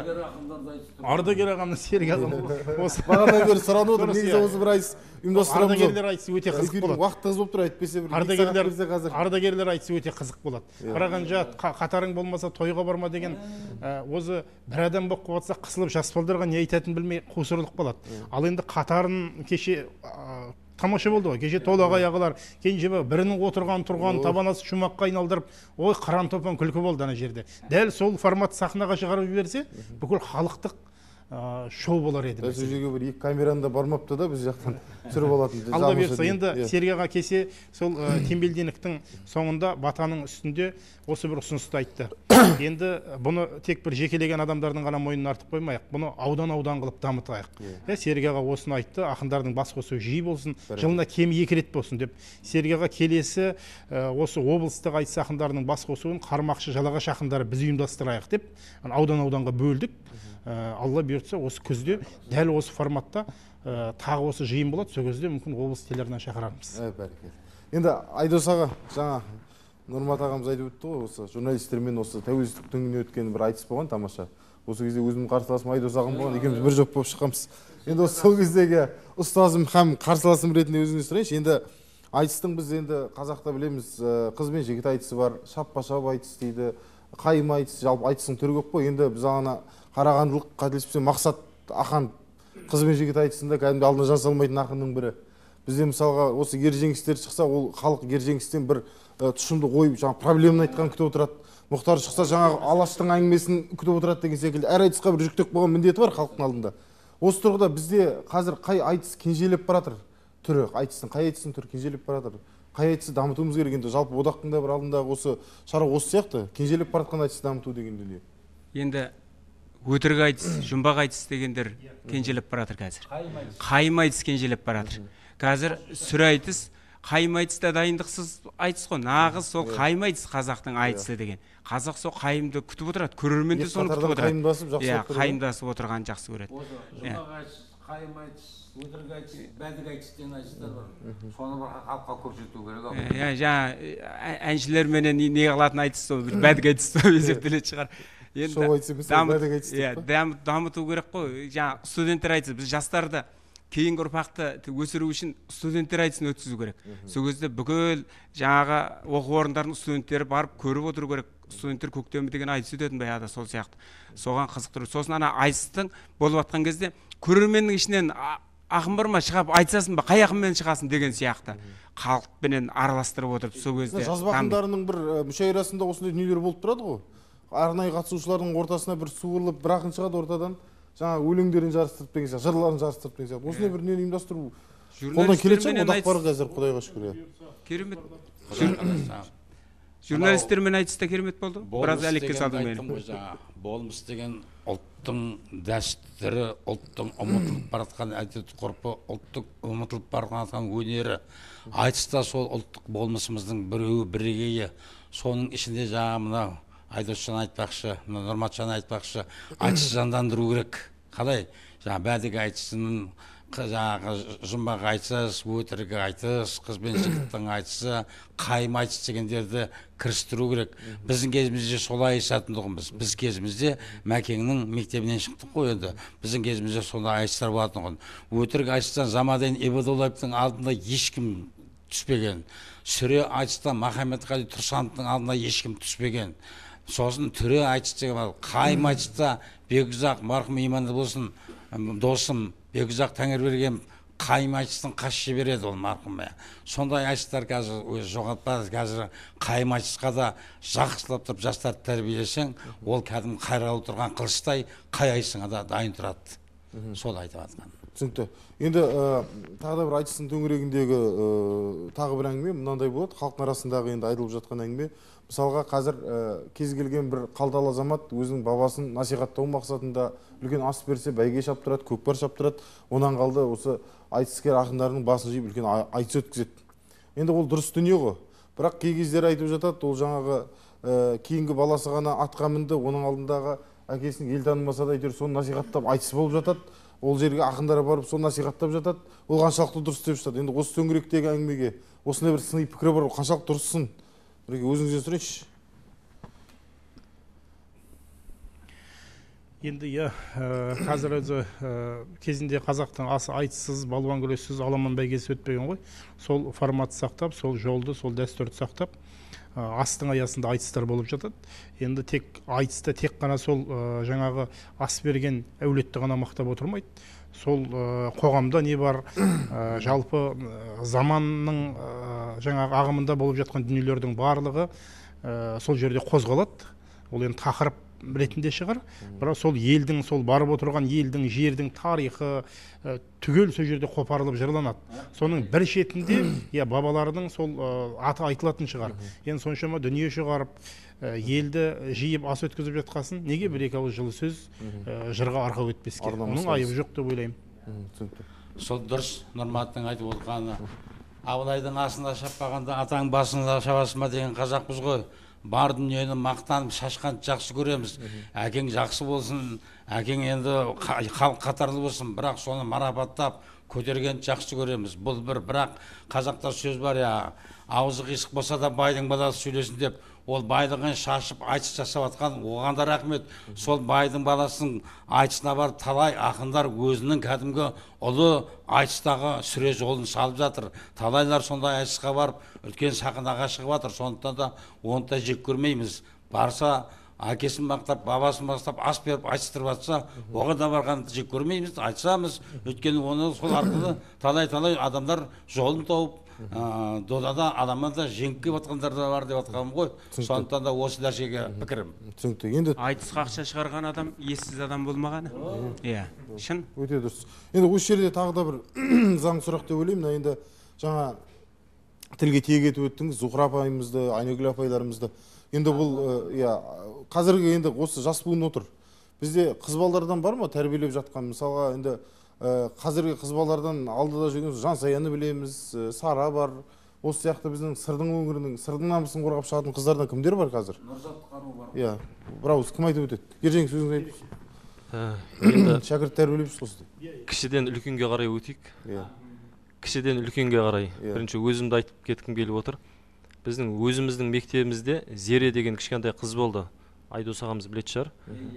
Ардагер ағамның Серік ағам. Бағанадан бері сұранып отыр, негізі осы бір айтыс ұйымдастырамыз. Ардагерлер айтысы өте қызық болады. Уақыт тығыз болып тұр, айтпесе бір ардагерлер айтысы өте қызық болады. Қараған жат, қатарың болмаса тойға барма деген өзі бір адам болып қуатса қысылып жаспалдарға не айтатын білмей қусырлық болады. Ал енді қатарын кеше тамаша болды ғой. Кеше толағай ағалар, кенжебай бірінің тұрған табанасы шумаққа айналдырып, ой қыран топан күлкі болды ана жерде. Дәл сол формат сахнаға шығарып жіберсе, бүкіл халықтық шоу болар еді. Сол жерге бір 2 камераны да бармапты да біз жақтан түсіріп алатын. Алла берсе, енді Сергейға келсе, сол Тембелдиновтың соңында батаның үстінде осы бір ұсынысты айтты. Енді бұны тек бір жекелеген адамдардың ғана мойнына артып қоймайық, бұны аудан қылып дамытайық. Сергейға осыны айтты, ақындардың бас қосуы жиі болсын, жылына кемі 2 рет болсын деп. Сергейға келесі осы облыстық айтыс ақындарының бас қосуын Қармақшы, Жалағаш ақындары біз ұйымдастырайық деп ауданға бөлдік. Алла бұйыртса осы күзде дәл осы форматта тағы осы жиын болады. Сол кезде мүмкін облыс телеарнасынан шақырамыз. Енді Айдос аға, жаңа Нұрмат ағамыз айтып өтті ғой, осы журналистермен осы тәуелсіздік күніне өткен бір айтыс болған, тамаша. Осы кезде өзімнің қарсыласым Айдос ағам болған, екеуміз бір жоп болып шыққанбыз. Енді осы сол кездегі ұстазым һәм қарсыласым ретінде өзіңізден сұрайыншы. Енді айтыстың біз енді қазақта білеміз, қыз бен жігіт айтысы бар, шаппа-шап айтыс дейді, қайым айтыс, жалпы айтыстың түрі көп қой. Енді біз ана қарағандылық қателеспесем Мақсат ақан қыз бен жігіт айтысында кәдімгі алдына жан салмайтын ақынның бірі. Бізде мысалға осы ержеңістер шықса, ол халық ержеңістен бір тұшымды қойып, жаңа проблеманы айтқан күтіп отырады. Мұхтар шықса, жаңағы Алаштың әңгімесін күтіп отырады деген секілді. Әр айтысқа бір жүктеп қойған міндеті бар халықтың алдында. Осы тұрғыда бізде қазір қай айтыс кенжелеп баратыр? Түрі, айтыстың қай айтыстың түрі кенжелеп баратыр? Қай айтысты дамытуымыз керек? Енді жалпы одақтың да бір алдындағы осы шара осы сияқты, кенжелеп баратқан айтысты дамыту деген дүние. Енді өтірік айтыс, жұмбақ айтыс дегендер кенжелеп баратыр қазір. Қайым айтыс кенжелеп баратыр. Қазір сүр айтыс, қайым айтыс та дайындықсыз айтыс қой. Нағыз сол қайым айтыс қазақтың айтысы деген. Қазақ сол қайымды күтіп отырады, көрермен де соны күтіп отырады. Қайымдасып отырған жақсы көреді. Жұмбақ айтыс, қайым айтыс, өтірік айтыс, бәдік айтыс деген айтыстар бар. Соны бір халыққа көрсету керек. Жаңа әншілер менен не қылатын айтыс сол бәдік айтыс деп есептелетін шығар. Шоу айтыс емес, бәдік айтыс деп па? Дамыту керек қой. Жаңа студенттер айтысы, біз жастарды кейінгі ұрпақты өсіру үшін студенттер айтысын өткізу керек. Сол кезде бүкіл жаңағы оқу орындарының студенттері барып көріп отыру керек. Студенттер көктемі деген айтыс өтетін баяғыда сол сияқты. Соған қызықтыру. Сосын ана айтыстың болып жатқан кезде көрерменнің ішінен ақын бар ма, шығып айтасың ба, қай ақынмен шығасың деген сияқты. Халықпенен араластырып отырып сол кезде. Жазба ақындарының бір мүшәйрасында осындай дүниелер болып тұрады ғой. Арнайы қатысушылардың ортасына бір суырылып, бір ақын шығады ортадан. Жаңа өлеңдерін жарыстырып деген сияқты, жырларын жарыстырып деген сияқты. Осындай бір дүниені ұйымдастыру қолдан келетін одақ бар қазір, Құдайға шүкір. Керемет. Журналистермен айтыста керемет болды. Біраз әлекке салдым мен. Болмыс деген ұлттың дәстүрі, ұлттың ұмытылып баратқан әдет-ғұрпы, ұлттың ұмытылып баратқан өнері. Айтыста сол ұлттық болмысымыздың біреуі бірегейі. Соның ішінде жаңа мынау Айдосжан айтпақшы, Нұрматжан айтпақшы, айтыс жандандыру керек. Қалай? Жаңа бәдік айтысының, жаңағы жұмбақ айтыс, өтірік айтыс, қыз бен жігіттің айтысы, қайым айтыс дегендерді кірістіру керек. Біздің кезімізде солай айтысатын тұғынбыз. Біз кезімізде Мәкеңнің мектебінен шықтық қой енді. Біздің кезімізде сондай айтыстар болатын тұғын. Өтірік айтыстан Замадин Ибадуллаевтың алдында ешкім түспеген. Сүре айтыстан Махамбетқали Тұрсановтың алдына ешкім түспеген. Сосын түрі айтыс деген қайым айтыста Бекұзақ марқұм иманды болсын досым Бекұзақ Тәңірберген қайым айтыстың қас шебереді ол марқұм. Сондай айтыстар қазір жоғалтпады. Қазір қайым айтысқа да жақсылап тұрып жастарды тәрбиелесең, ол кәдімгі қайралып тұрған қылыштай қай айтысыңа да дайын тұрады. Сол айтып жатқан. Түсінікті. Енді тағы да бір айтыстың төңірегіндегі тағы бір әңгіме мынандай болады. Халықтың арасындағы енді айтылып жатқан әңгіме. Мысалға қазір кез келген бір қалталы азамат өзінің бабасын насихаттау мақсатында үлкен ас берсе бәйге шаптырады, көкпар шаптырады. Онан қалды осы айтыскер ақындарының басын жиып үлкен айтыс өткізеді. Енді ол дұрыс дүние ғой. Бірақ кей кездері айтып жатады, ол жаңағы кейінгі баласы ғана атқа мінді, оның алдындағы әкесінің ел танымаса да әйтеуір соны насихаттап айтыс болып жатады. Ол жерге ақындар барып соны насихаттап жатады. Ол қаншалықты дұрыс деп жатады. Енді осы төңіректегі әңгімеге осындай бір сыни пікір бар, қаншалықты дұрысын өзіңізден сұрайыншы. Енді қазір өзі кезінде қазақтың асы айтыссыз, балуан күресіз, аламан бәйгесі өтпеген ғой. Сол форматты сақтап, сол жолды, сол дәстүрді сақтап, астың аясында айтыстар болып жатады. Енді тек айтыста тек қана сол жаңағы ас берген әулетті ғана мақтап отырмайды. Сол қоғамда не бар, жалпы заманның жаңағы ағымында болып жатқан дүниелердің барлығы сол жерде қозғалады. Ол енді тақырып ретінде шығар, бірақ сол елдің, сол барып отырған елдің, жердің тарихы түгел сол жерде қопарылып жырланады. Соның бір шетінде бабалардың сол аты айтылатын шығар. Енді соншама дүние шығарып, елді жиып ас өткізіп жатқасын, неге бір екі ауыз жылы сөз жырға арқау етпеске? Оның айыбы жоқ деп ойлаймын. Сол дұрыс Нұрматтың айтып отырғаны. Абылайдың асында шаппағанда атаң басында шабасың ба деген қазақпыз ғой. Бар дүниені мақтанып шашқанды жақсы көреміз. Әкең жақсы болсын, әкең енді халық қатарлы болсын, бірақ соны марапаттап көтергенді жақсы көреміз. Бұл бірақ қазақта сөз бар, аузы қисық болса да байдың баласы сөйлесін деп. Ол байлығын шашып айтыс жасап атқан, оған да рахмет. Сол байдың баласының айтысына барып талай ақындар өзінің кәдімгі ұлы айтыстағы сүре жолын салып жатыр. Талайлар сондай айтысқа барып үлкен сахнаға шығып жатыр. Сондықтан да оны да жек көрмейміз. Барса әкесін мақтап, бабасын мақтап, ас беріп айтыстырып жатса, оған да барғанды жек көрмейміз, айтсамыз. Өйткені оны сол арқылы талай адамдар жолын тауып, додада адаманда жеңіп келіп жатқандар да бар деп жатқаным ғой. Сондықтан да осы нәрсеге пікірім. Түсінікті. Енді айтысқа ақша шығарған адам ессіз адам болмағаны. Иә, шын. Өте дұрыс. Енді осы жерде тағы да бір заң сұрақ деп ойлаймын. Енді жаңа тілге тиек етіп өттіңіз, Зухра апайымызды, Айнагүл апайларымызды. Енді бұл қазіргі енді осы жас буын отыр. Бізде қыз балалардан бар ма тәрбиелеп жатқан? Мысалға енді қазіргі қыз балалардан алдыда жүрген Жансаяны білеміз, Сара бар. Осы сияқты біздің сырдың өңірінің, сырдың намысын қорғап шығатын қыздардан кімдер бар қазір? Нұрзат Қару бар. Брауыз, кім айтып өтеді? Ержеңіс өзіңіз айтыңыз. Шәкірт тәрбиелеп жүрсіз. Кішіден үлкенге қарай өтейік. Кішіден үлкенге қарай. Бірінші өзімді айтып кеткім келіп отыр. Біздің өзіміздің мектебімізде Зере деген кішкентай қыз болды. Айдос ағамыз білетін шығар.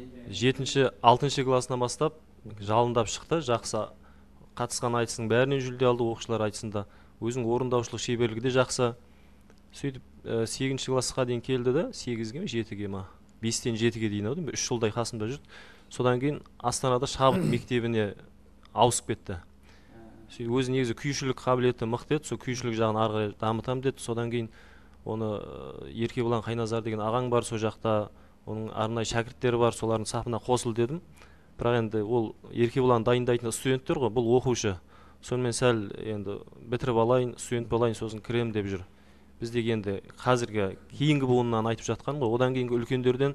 7-6 классынан бастап жалындап шықты, жақсы қатысқан айтысының бәрінен жүлде алды, оқушылар айтысында. Өзінің орындаушылық шеберлігі де жақсы. Сөйтіп 8 классқа дейін келді де, 8-ге ме, 7-ге ме, 5-тен 7-ге дейін аудым, 3 жылдай қасымда жүрді. Содан кейін Астанада шабыт мектебіне ауысып кетті. Сөйтіп өзі негізі күйшілік қабілеті мықты еді, сол күйшілік жағын ары қарай дамытамын деді. Содан кейін оны Еркебұлан Қайназар деген ағаң бар, сол жақта оның арнайы шәкірттері бар, солардың сапына қосыл дедім. Бірақ енді ол Еркебұлан дайындайтын студенттер ғой, бұл оқушы. Сонымен сәл енді бітіріп алайын, студент болайын, сосын кірем деп жүр. Біздегі енді қазіргі кейінгі буыннан айтып жатқан ғой. Одан кейінгі үлкендерден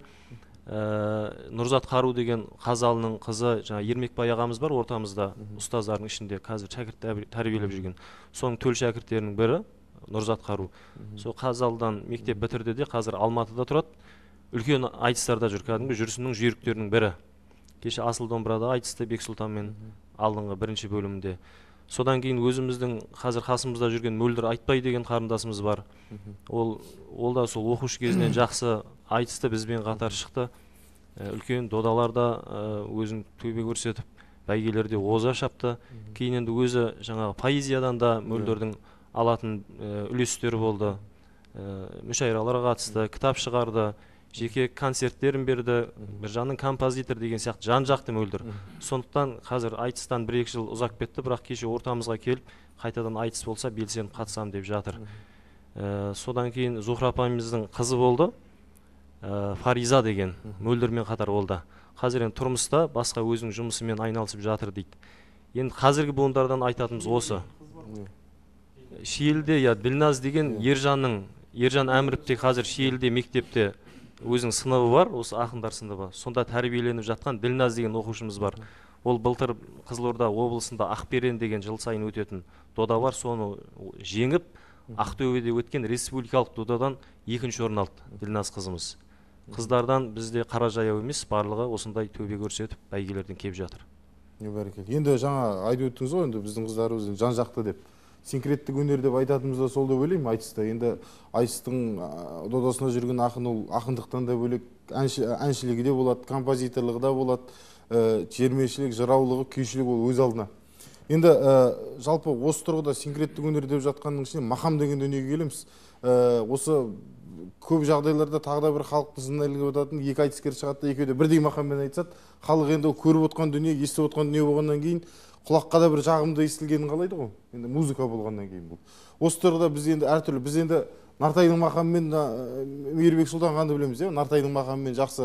Нұрзат Қару деген Қазалының қызы, жаңа Ермекбай ағамыз бар ортамызда, ұстаздардың ішінде қазір шәкірт тәрбиелеп жүрген. Соның төл шәкірттерінің бірі Нұрзат Қару. Сол Қазалдан мектеп бітірді де қазір Алматыда тұрады. Үлкен айтыстарда жүр, кәдімгі жүрсіннің жүйріктерінің бірі. Кеше Асыл домбырада айтысты Бексұлтанмен алдыңғы бірінші бөлімінде. Содан кейін өзіміздің қазір қасымызда жүрген Мөлдір Айтбай деген қарындасымыз бар. Ол да сол оқушы кезінен жақсы айтысты, бізбен қатар шықты. Үлкен додаларда өзін төбе көрсетіп, бәйгелерде оза шапты. Кейін енді өзі жаңағы поэзиядан да Мөлдірдің алатын үлестері болды. Мүшәйраларға қатысты, кітап шығарды, жеке концерттерін берді, Біржанның композитор деген сияқты жан-жақты Мөлдір. Сондықтан қазір айтыстан 1-2 жыл ұзақ кетті, бірақ кеше ортамызға келіп, қайтадан айтыс болса белсеніп қатысамын деп жатыр. Содан кейін Зухра апайымыздың қызы болды, Фариза деген, Мөлдірмен қатар болды. Қазір енді тұрмыста басқа өзінің жұмысымен айналысып жатыр дейді. Енді қазіргі буындардан айтатымыз осы. Шиеліде Ділназ деген Ержан Әміровте қазір Шиеліде мектепте өзінің сыныбы бар, осы ақындар сыныбы. Сонда тәрбиеленіп жатқан Ділназ деген оқушымыз бар. Ол былтыр Қызылорда облысында Ақберен деген жыл сайын өтетін дода бар, соны жеңіп, Ақтөбеде өткен республикалық додадан 2-ші орын алды Ділназ қызымыз. Қыздардан бізде қара жаяу емес, барлығы осындай төбе көрсетіп, бәйгелерден кеп жатыр. Енді жаңа айтып өттіңіз ғой, енді біздің қыздарымыз жан-жақты деп. Синкреттік өнер деп айтатымыз да сол деп ойлаймын айтыста. Енді айтыстың додасында жүрген ақын ол ақындықтан да бөлек, әншілігі де болады, композиторлығы да болады, жермешілік, жыраулығы, күйшілік ол өз алдына. Енді жалпы осы тұрғыда синкреттік өнер деп жатқанның ішіне мақам деген дүниеге келеміз. Осы көп жағдайларда тағы да бір халықты зына ілігіп жататын екі айтыскер шығады, екеуі де бірдей мақаммен айтысады. Халық енді көріп отқан дүние, естіп отқан дүние болғаннан кейін құлаққа да бір жағымды естілгенін қалайды ғой. Енді музыка болғаннан кейін бұл. Осы тұрғыда біз енді әртүрлі, біз енді Нартайдың мақамымен Мейірбек Сұлтан ханды білеміз, Нартайдың мақамымен жақсы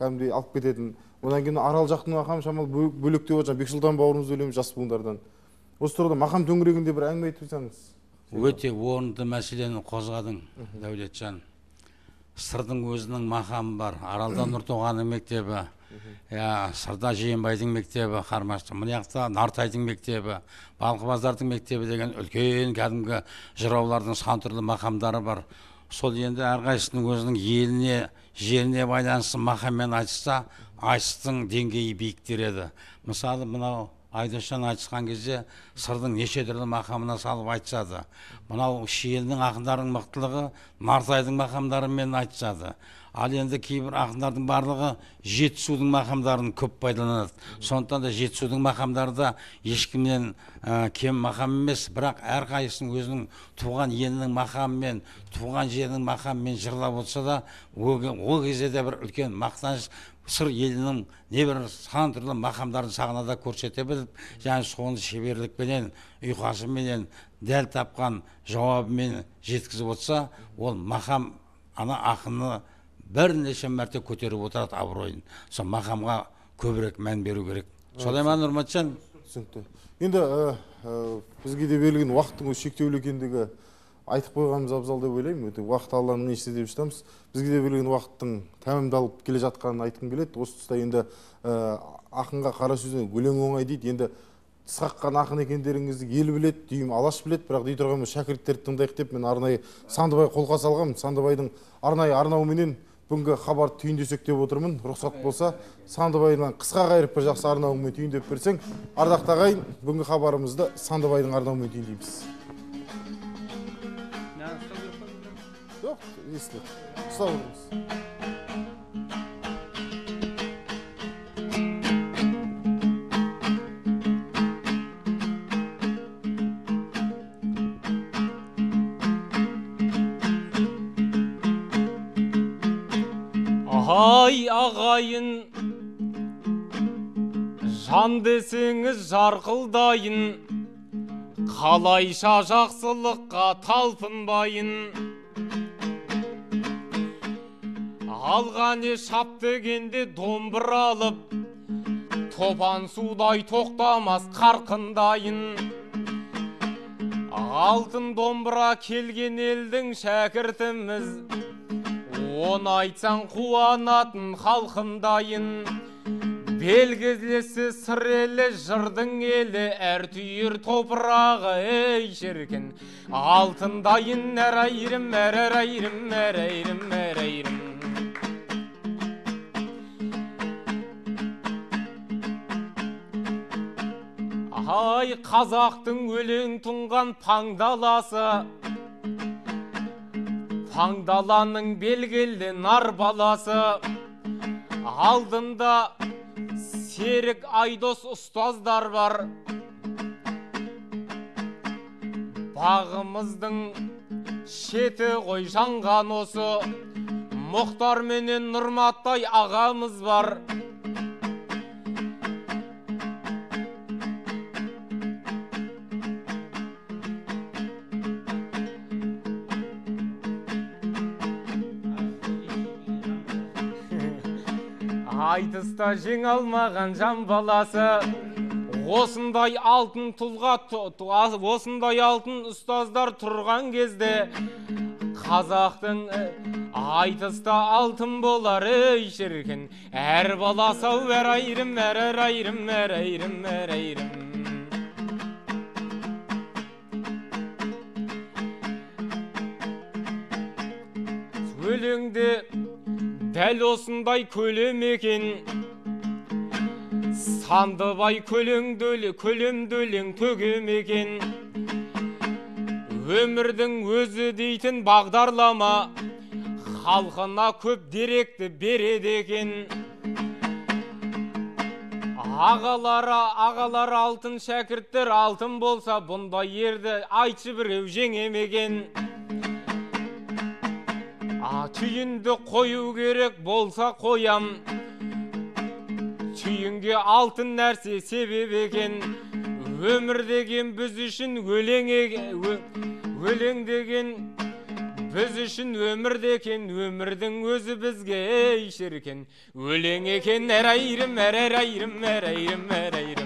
кәдімгідей алып кететін. Одан кейін арал жақтың мақамы шамалы бөлек деп отырған Бексұлтан бауырымыз өлеміз жас буындардан. Осы тұрғыда мақам төңірегінде бір әңгіме айтып тұрсаңыз. Өте орынды мәселені қозғадың, Дәулетжан. Сырдың өзінің мақамы бар. Аралда Нұртоғанның мектебі, Сырда Жиенбайдың мектебі, Қармашты, Мынаяқта Нартайдың мектебі, Балқыбаздардың мектебі деген үлкен кәдімгі жыраулардың сан түрлі мақамдары бар. Сол енді әрқайсының өзінің еліне, жеріне байланысты мақаммен айтса, айтыстың деңгейі биіктер еді. Мысалы, мынау Айдосжан айтысқан кезде сырдың неше түрлі мақамына салып айтысады. Мынау шиелінің ақындарының мықтылығы Нартайдың мақамдарымен айтысады. Ал енді кейбір ақындардың барлығы Жетісудың мақамдарын көп пайдаланады. Сондықтан да Жетісудың мақамдары да ешкімнен кем мақам емес, бірақ әрқайсының өзінің туған елінің мақамымен, туған жерінің мақамымен жырлап отырса да, ол кезде де бір үлкен мақтаныш. Сыр елінің небір сан түрлі мақамдарын сахнада көрсете біліп, және соны шеберлікпенен, ұйқасымен дәл тапқан жауабымен жеткізіп отырса, ол мақам ана ақынны бірнеше мәрте көтеріп отырады абыройын. Сол мақамға көбірек мән беру керек. Солай ма, Нұрматжан? Түсінікті. Енді бізге де берілген уақыттың шектеулі екендігі айтып қойғанымыз абзал деп ойлаймын. Уақыт Алланың еншісі деп жатамыз. Бізге де берілген уақыттың тәмамдалып келе жатқанын айтқым келеді. Осы тұста енді ақынға қара сөзден өлең оңай дейді. Енді тіс қаққан ақын екендеріңізді ел біледі, дүйім алаш біледі, бірақ дей тұрғанымыз шәкірттерді тыңдайық деп мен арнайы Сандыбай қолқа салғам. Сандыбайдың арнайы арнауыменен бүгінгі хабарды түйіндесек деп отырмын. Рұқсат болса, Сандыбайдан қысқа қайырып бір жақсы арнауымен түйіндеп берсең, ардақты ағайын, бүгінгі хабарымызды Сандыбайдың арнауымен түйіндейміз. Жоқ, естіледі. Ұстап отырмыз. Ай ағайын, жан десеңіз жарқылдайын, қалайша жақсылыққа талпынбайын. Алғане шап дегенде домбыра алып, топан судай тоқтамас қарқындайын. Алтын домбыра келген елдің шәкіртіміз, оны айтсаң қуанатын халқындайын. Белгілесі сыр елі, жырдың елі, әр түйір топырағы ей шіркін. Алтындайын әр айрым, әр айрым, әр айрым, әр айрым. Ай, қазақтың өлең тұнған паңдаласы, паңдаланың белгілі нар баласы. Алдында Серік Айдос ұстаздар бар. Бағымыздың шеті ғой жанған осы. Мұхтар менен Нұрматтай ағамыз бар. Айтыста жең алмаған жан баласы, осындай алтын тұлға, осындай алтын ұстаздар тұрған кезде, қазақтың айтыста алтын болар ей шіркін. Әр баласы ау әр айрым, әр айрым, әр айрым, әр айрым. Өлеңде дәл осындай көлем екен, Сандыбай көлемді өлең төгем екен. Өмірдің өзі дейтін бағдарлама, халқына көп деректі береді екен. Ағалары алтын, шәкірттер алтын болса, бұндай ерді айтшы біреу жеңемеген. Түйінді қою керек болса қоям, түйінге алтын нәрсе себеп екен. Өмір деген біз үшін өлең деген біз үшін өмірде екен, өмірдің өзі бізге шіркін. Өлең екен әр айрым, әр айрым, әр айрым, әр айрым.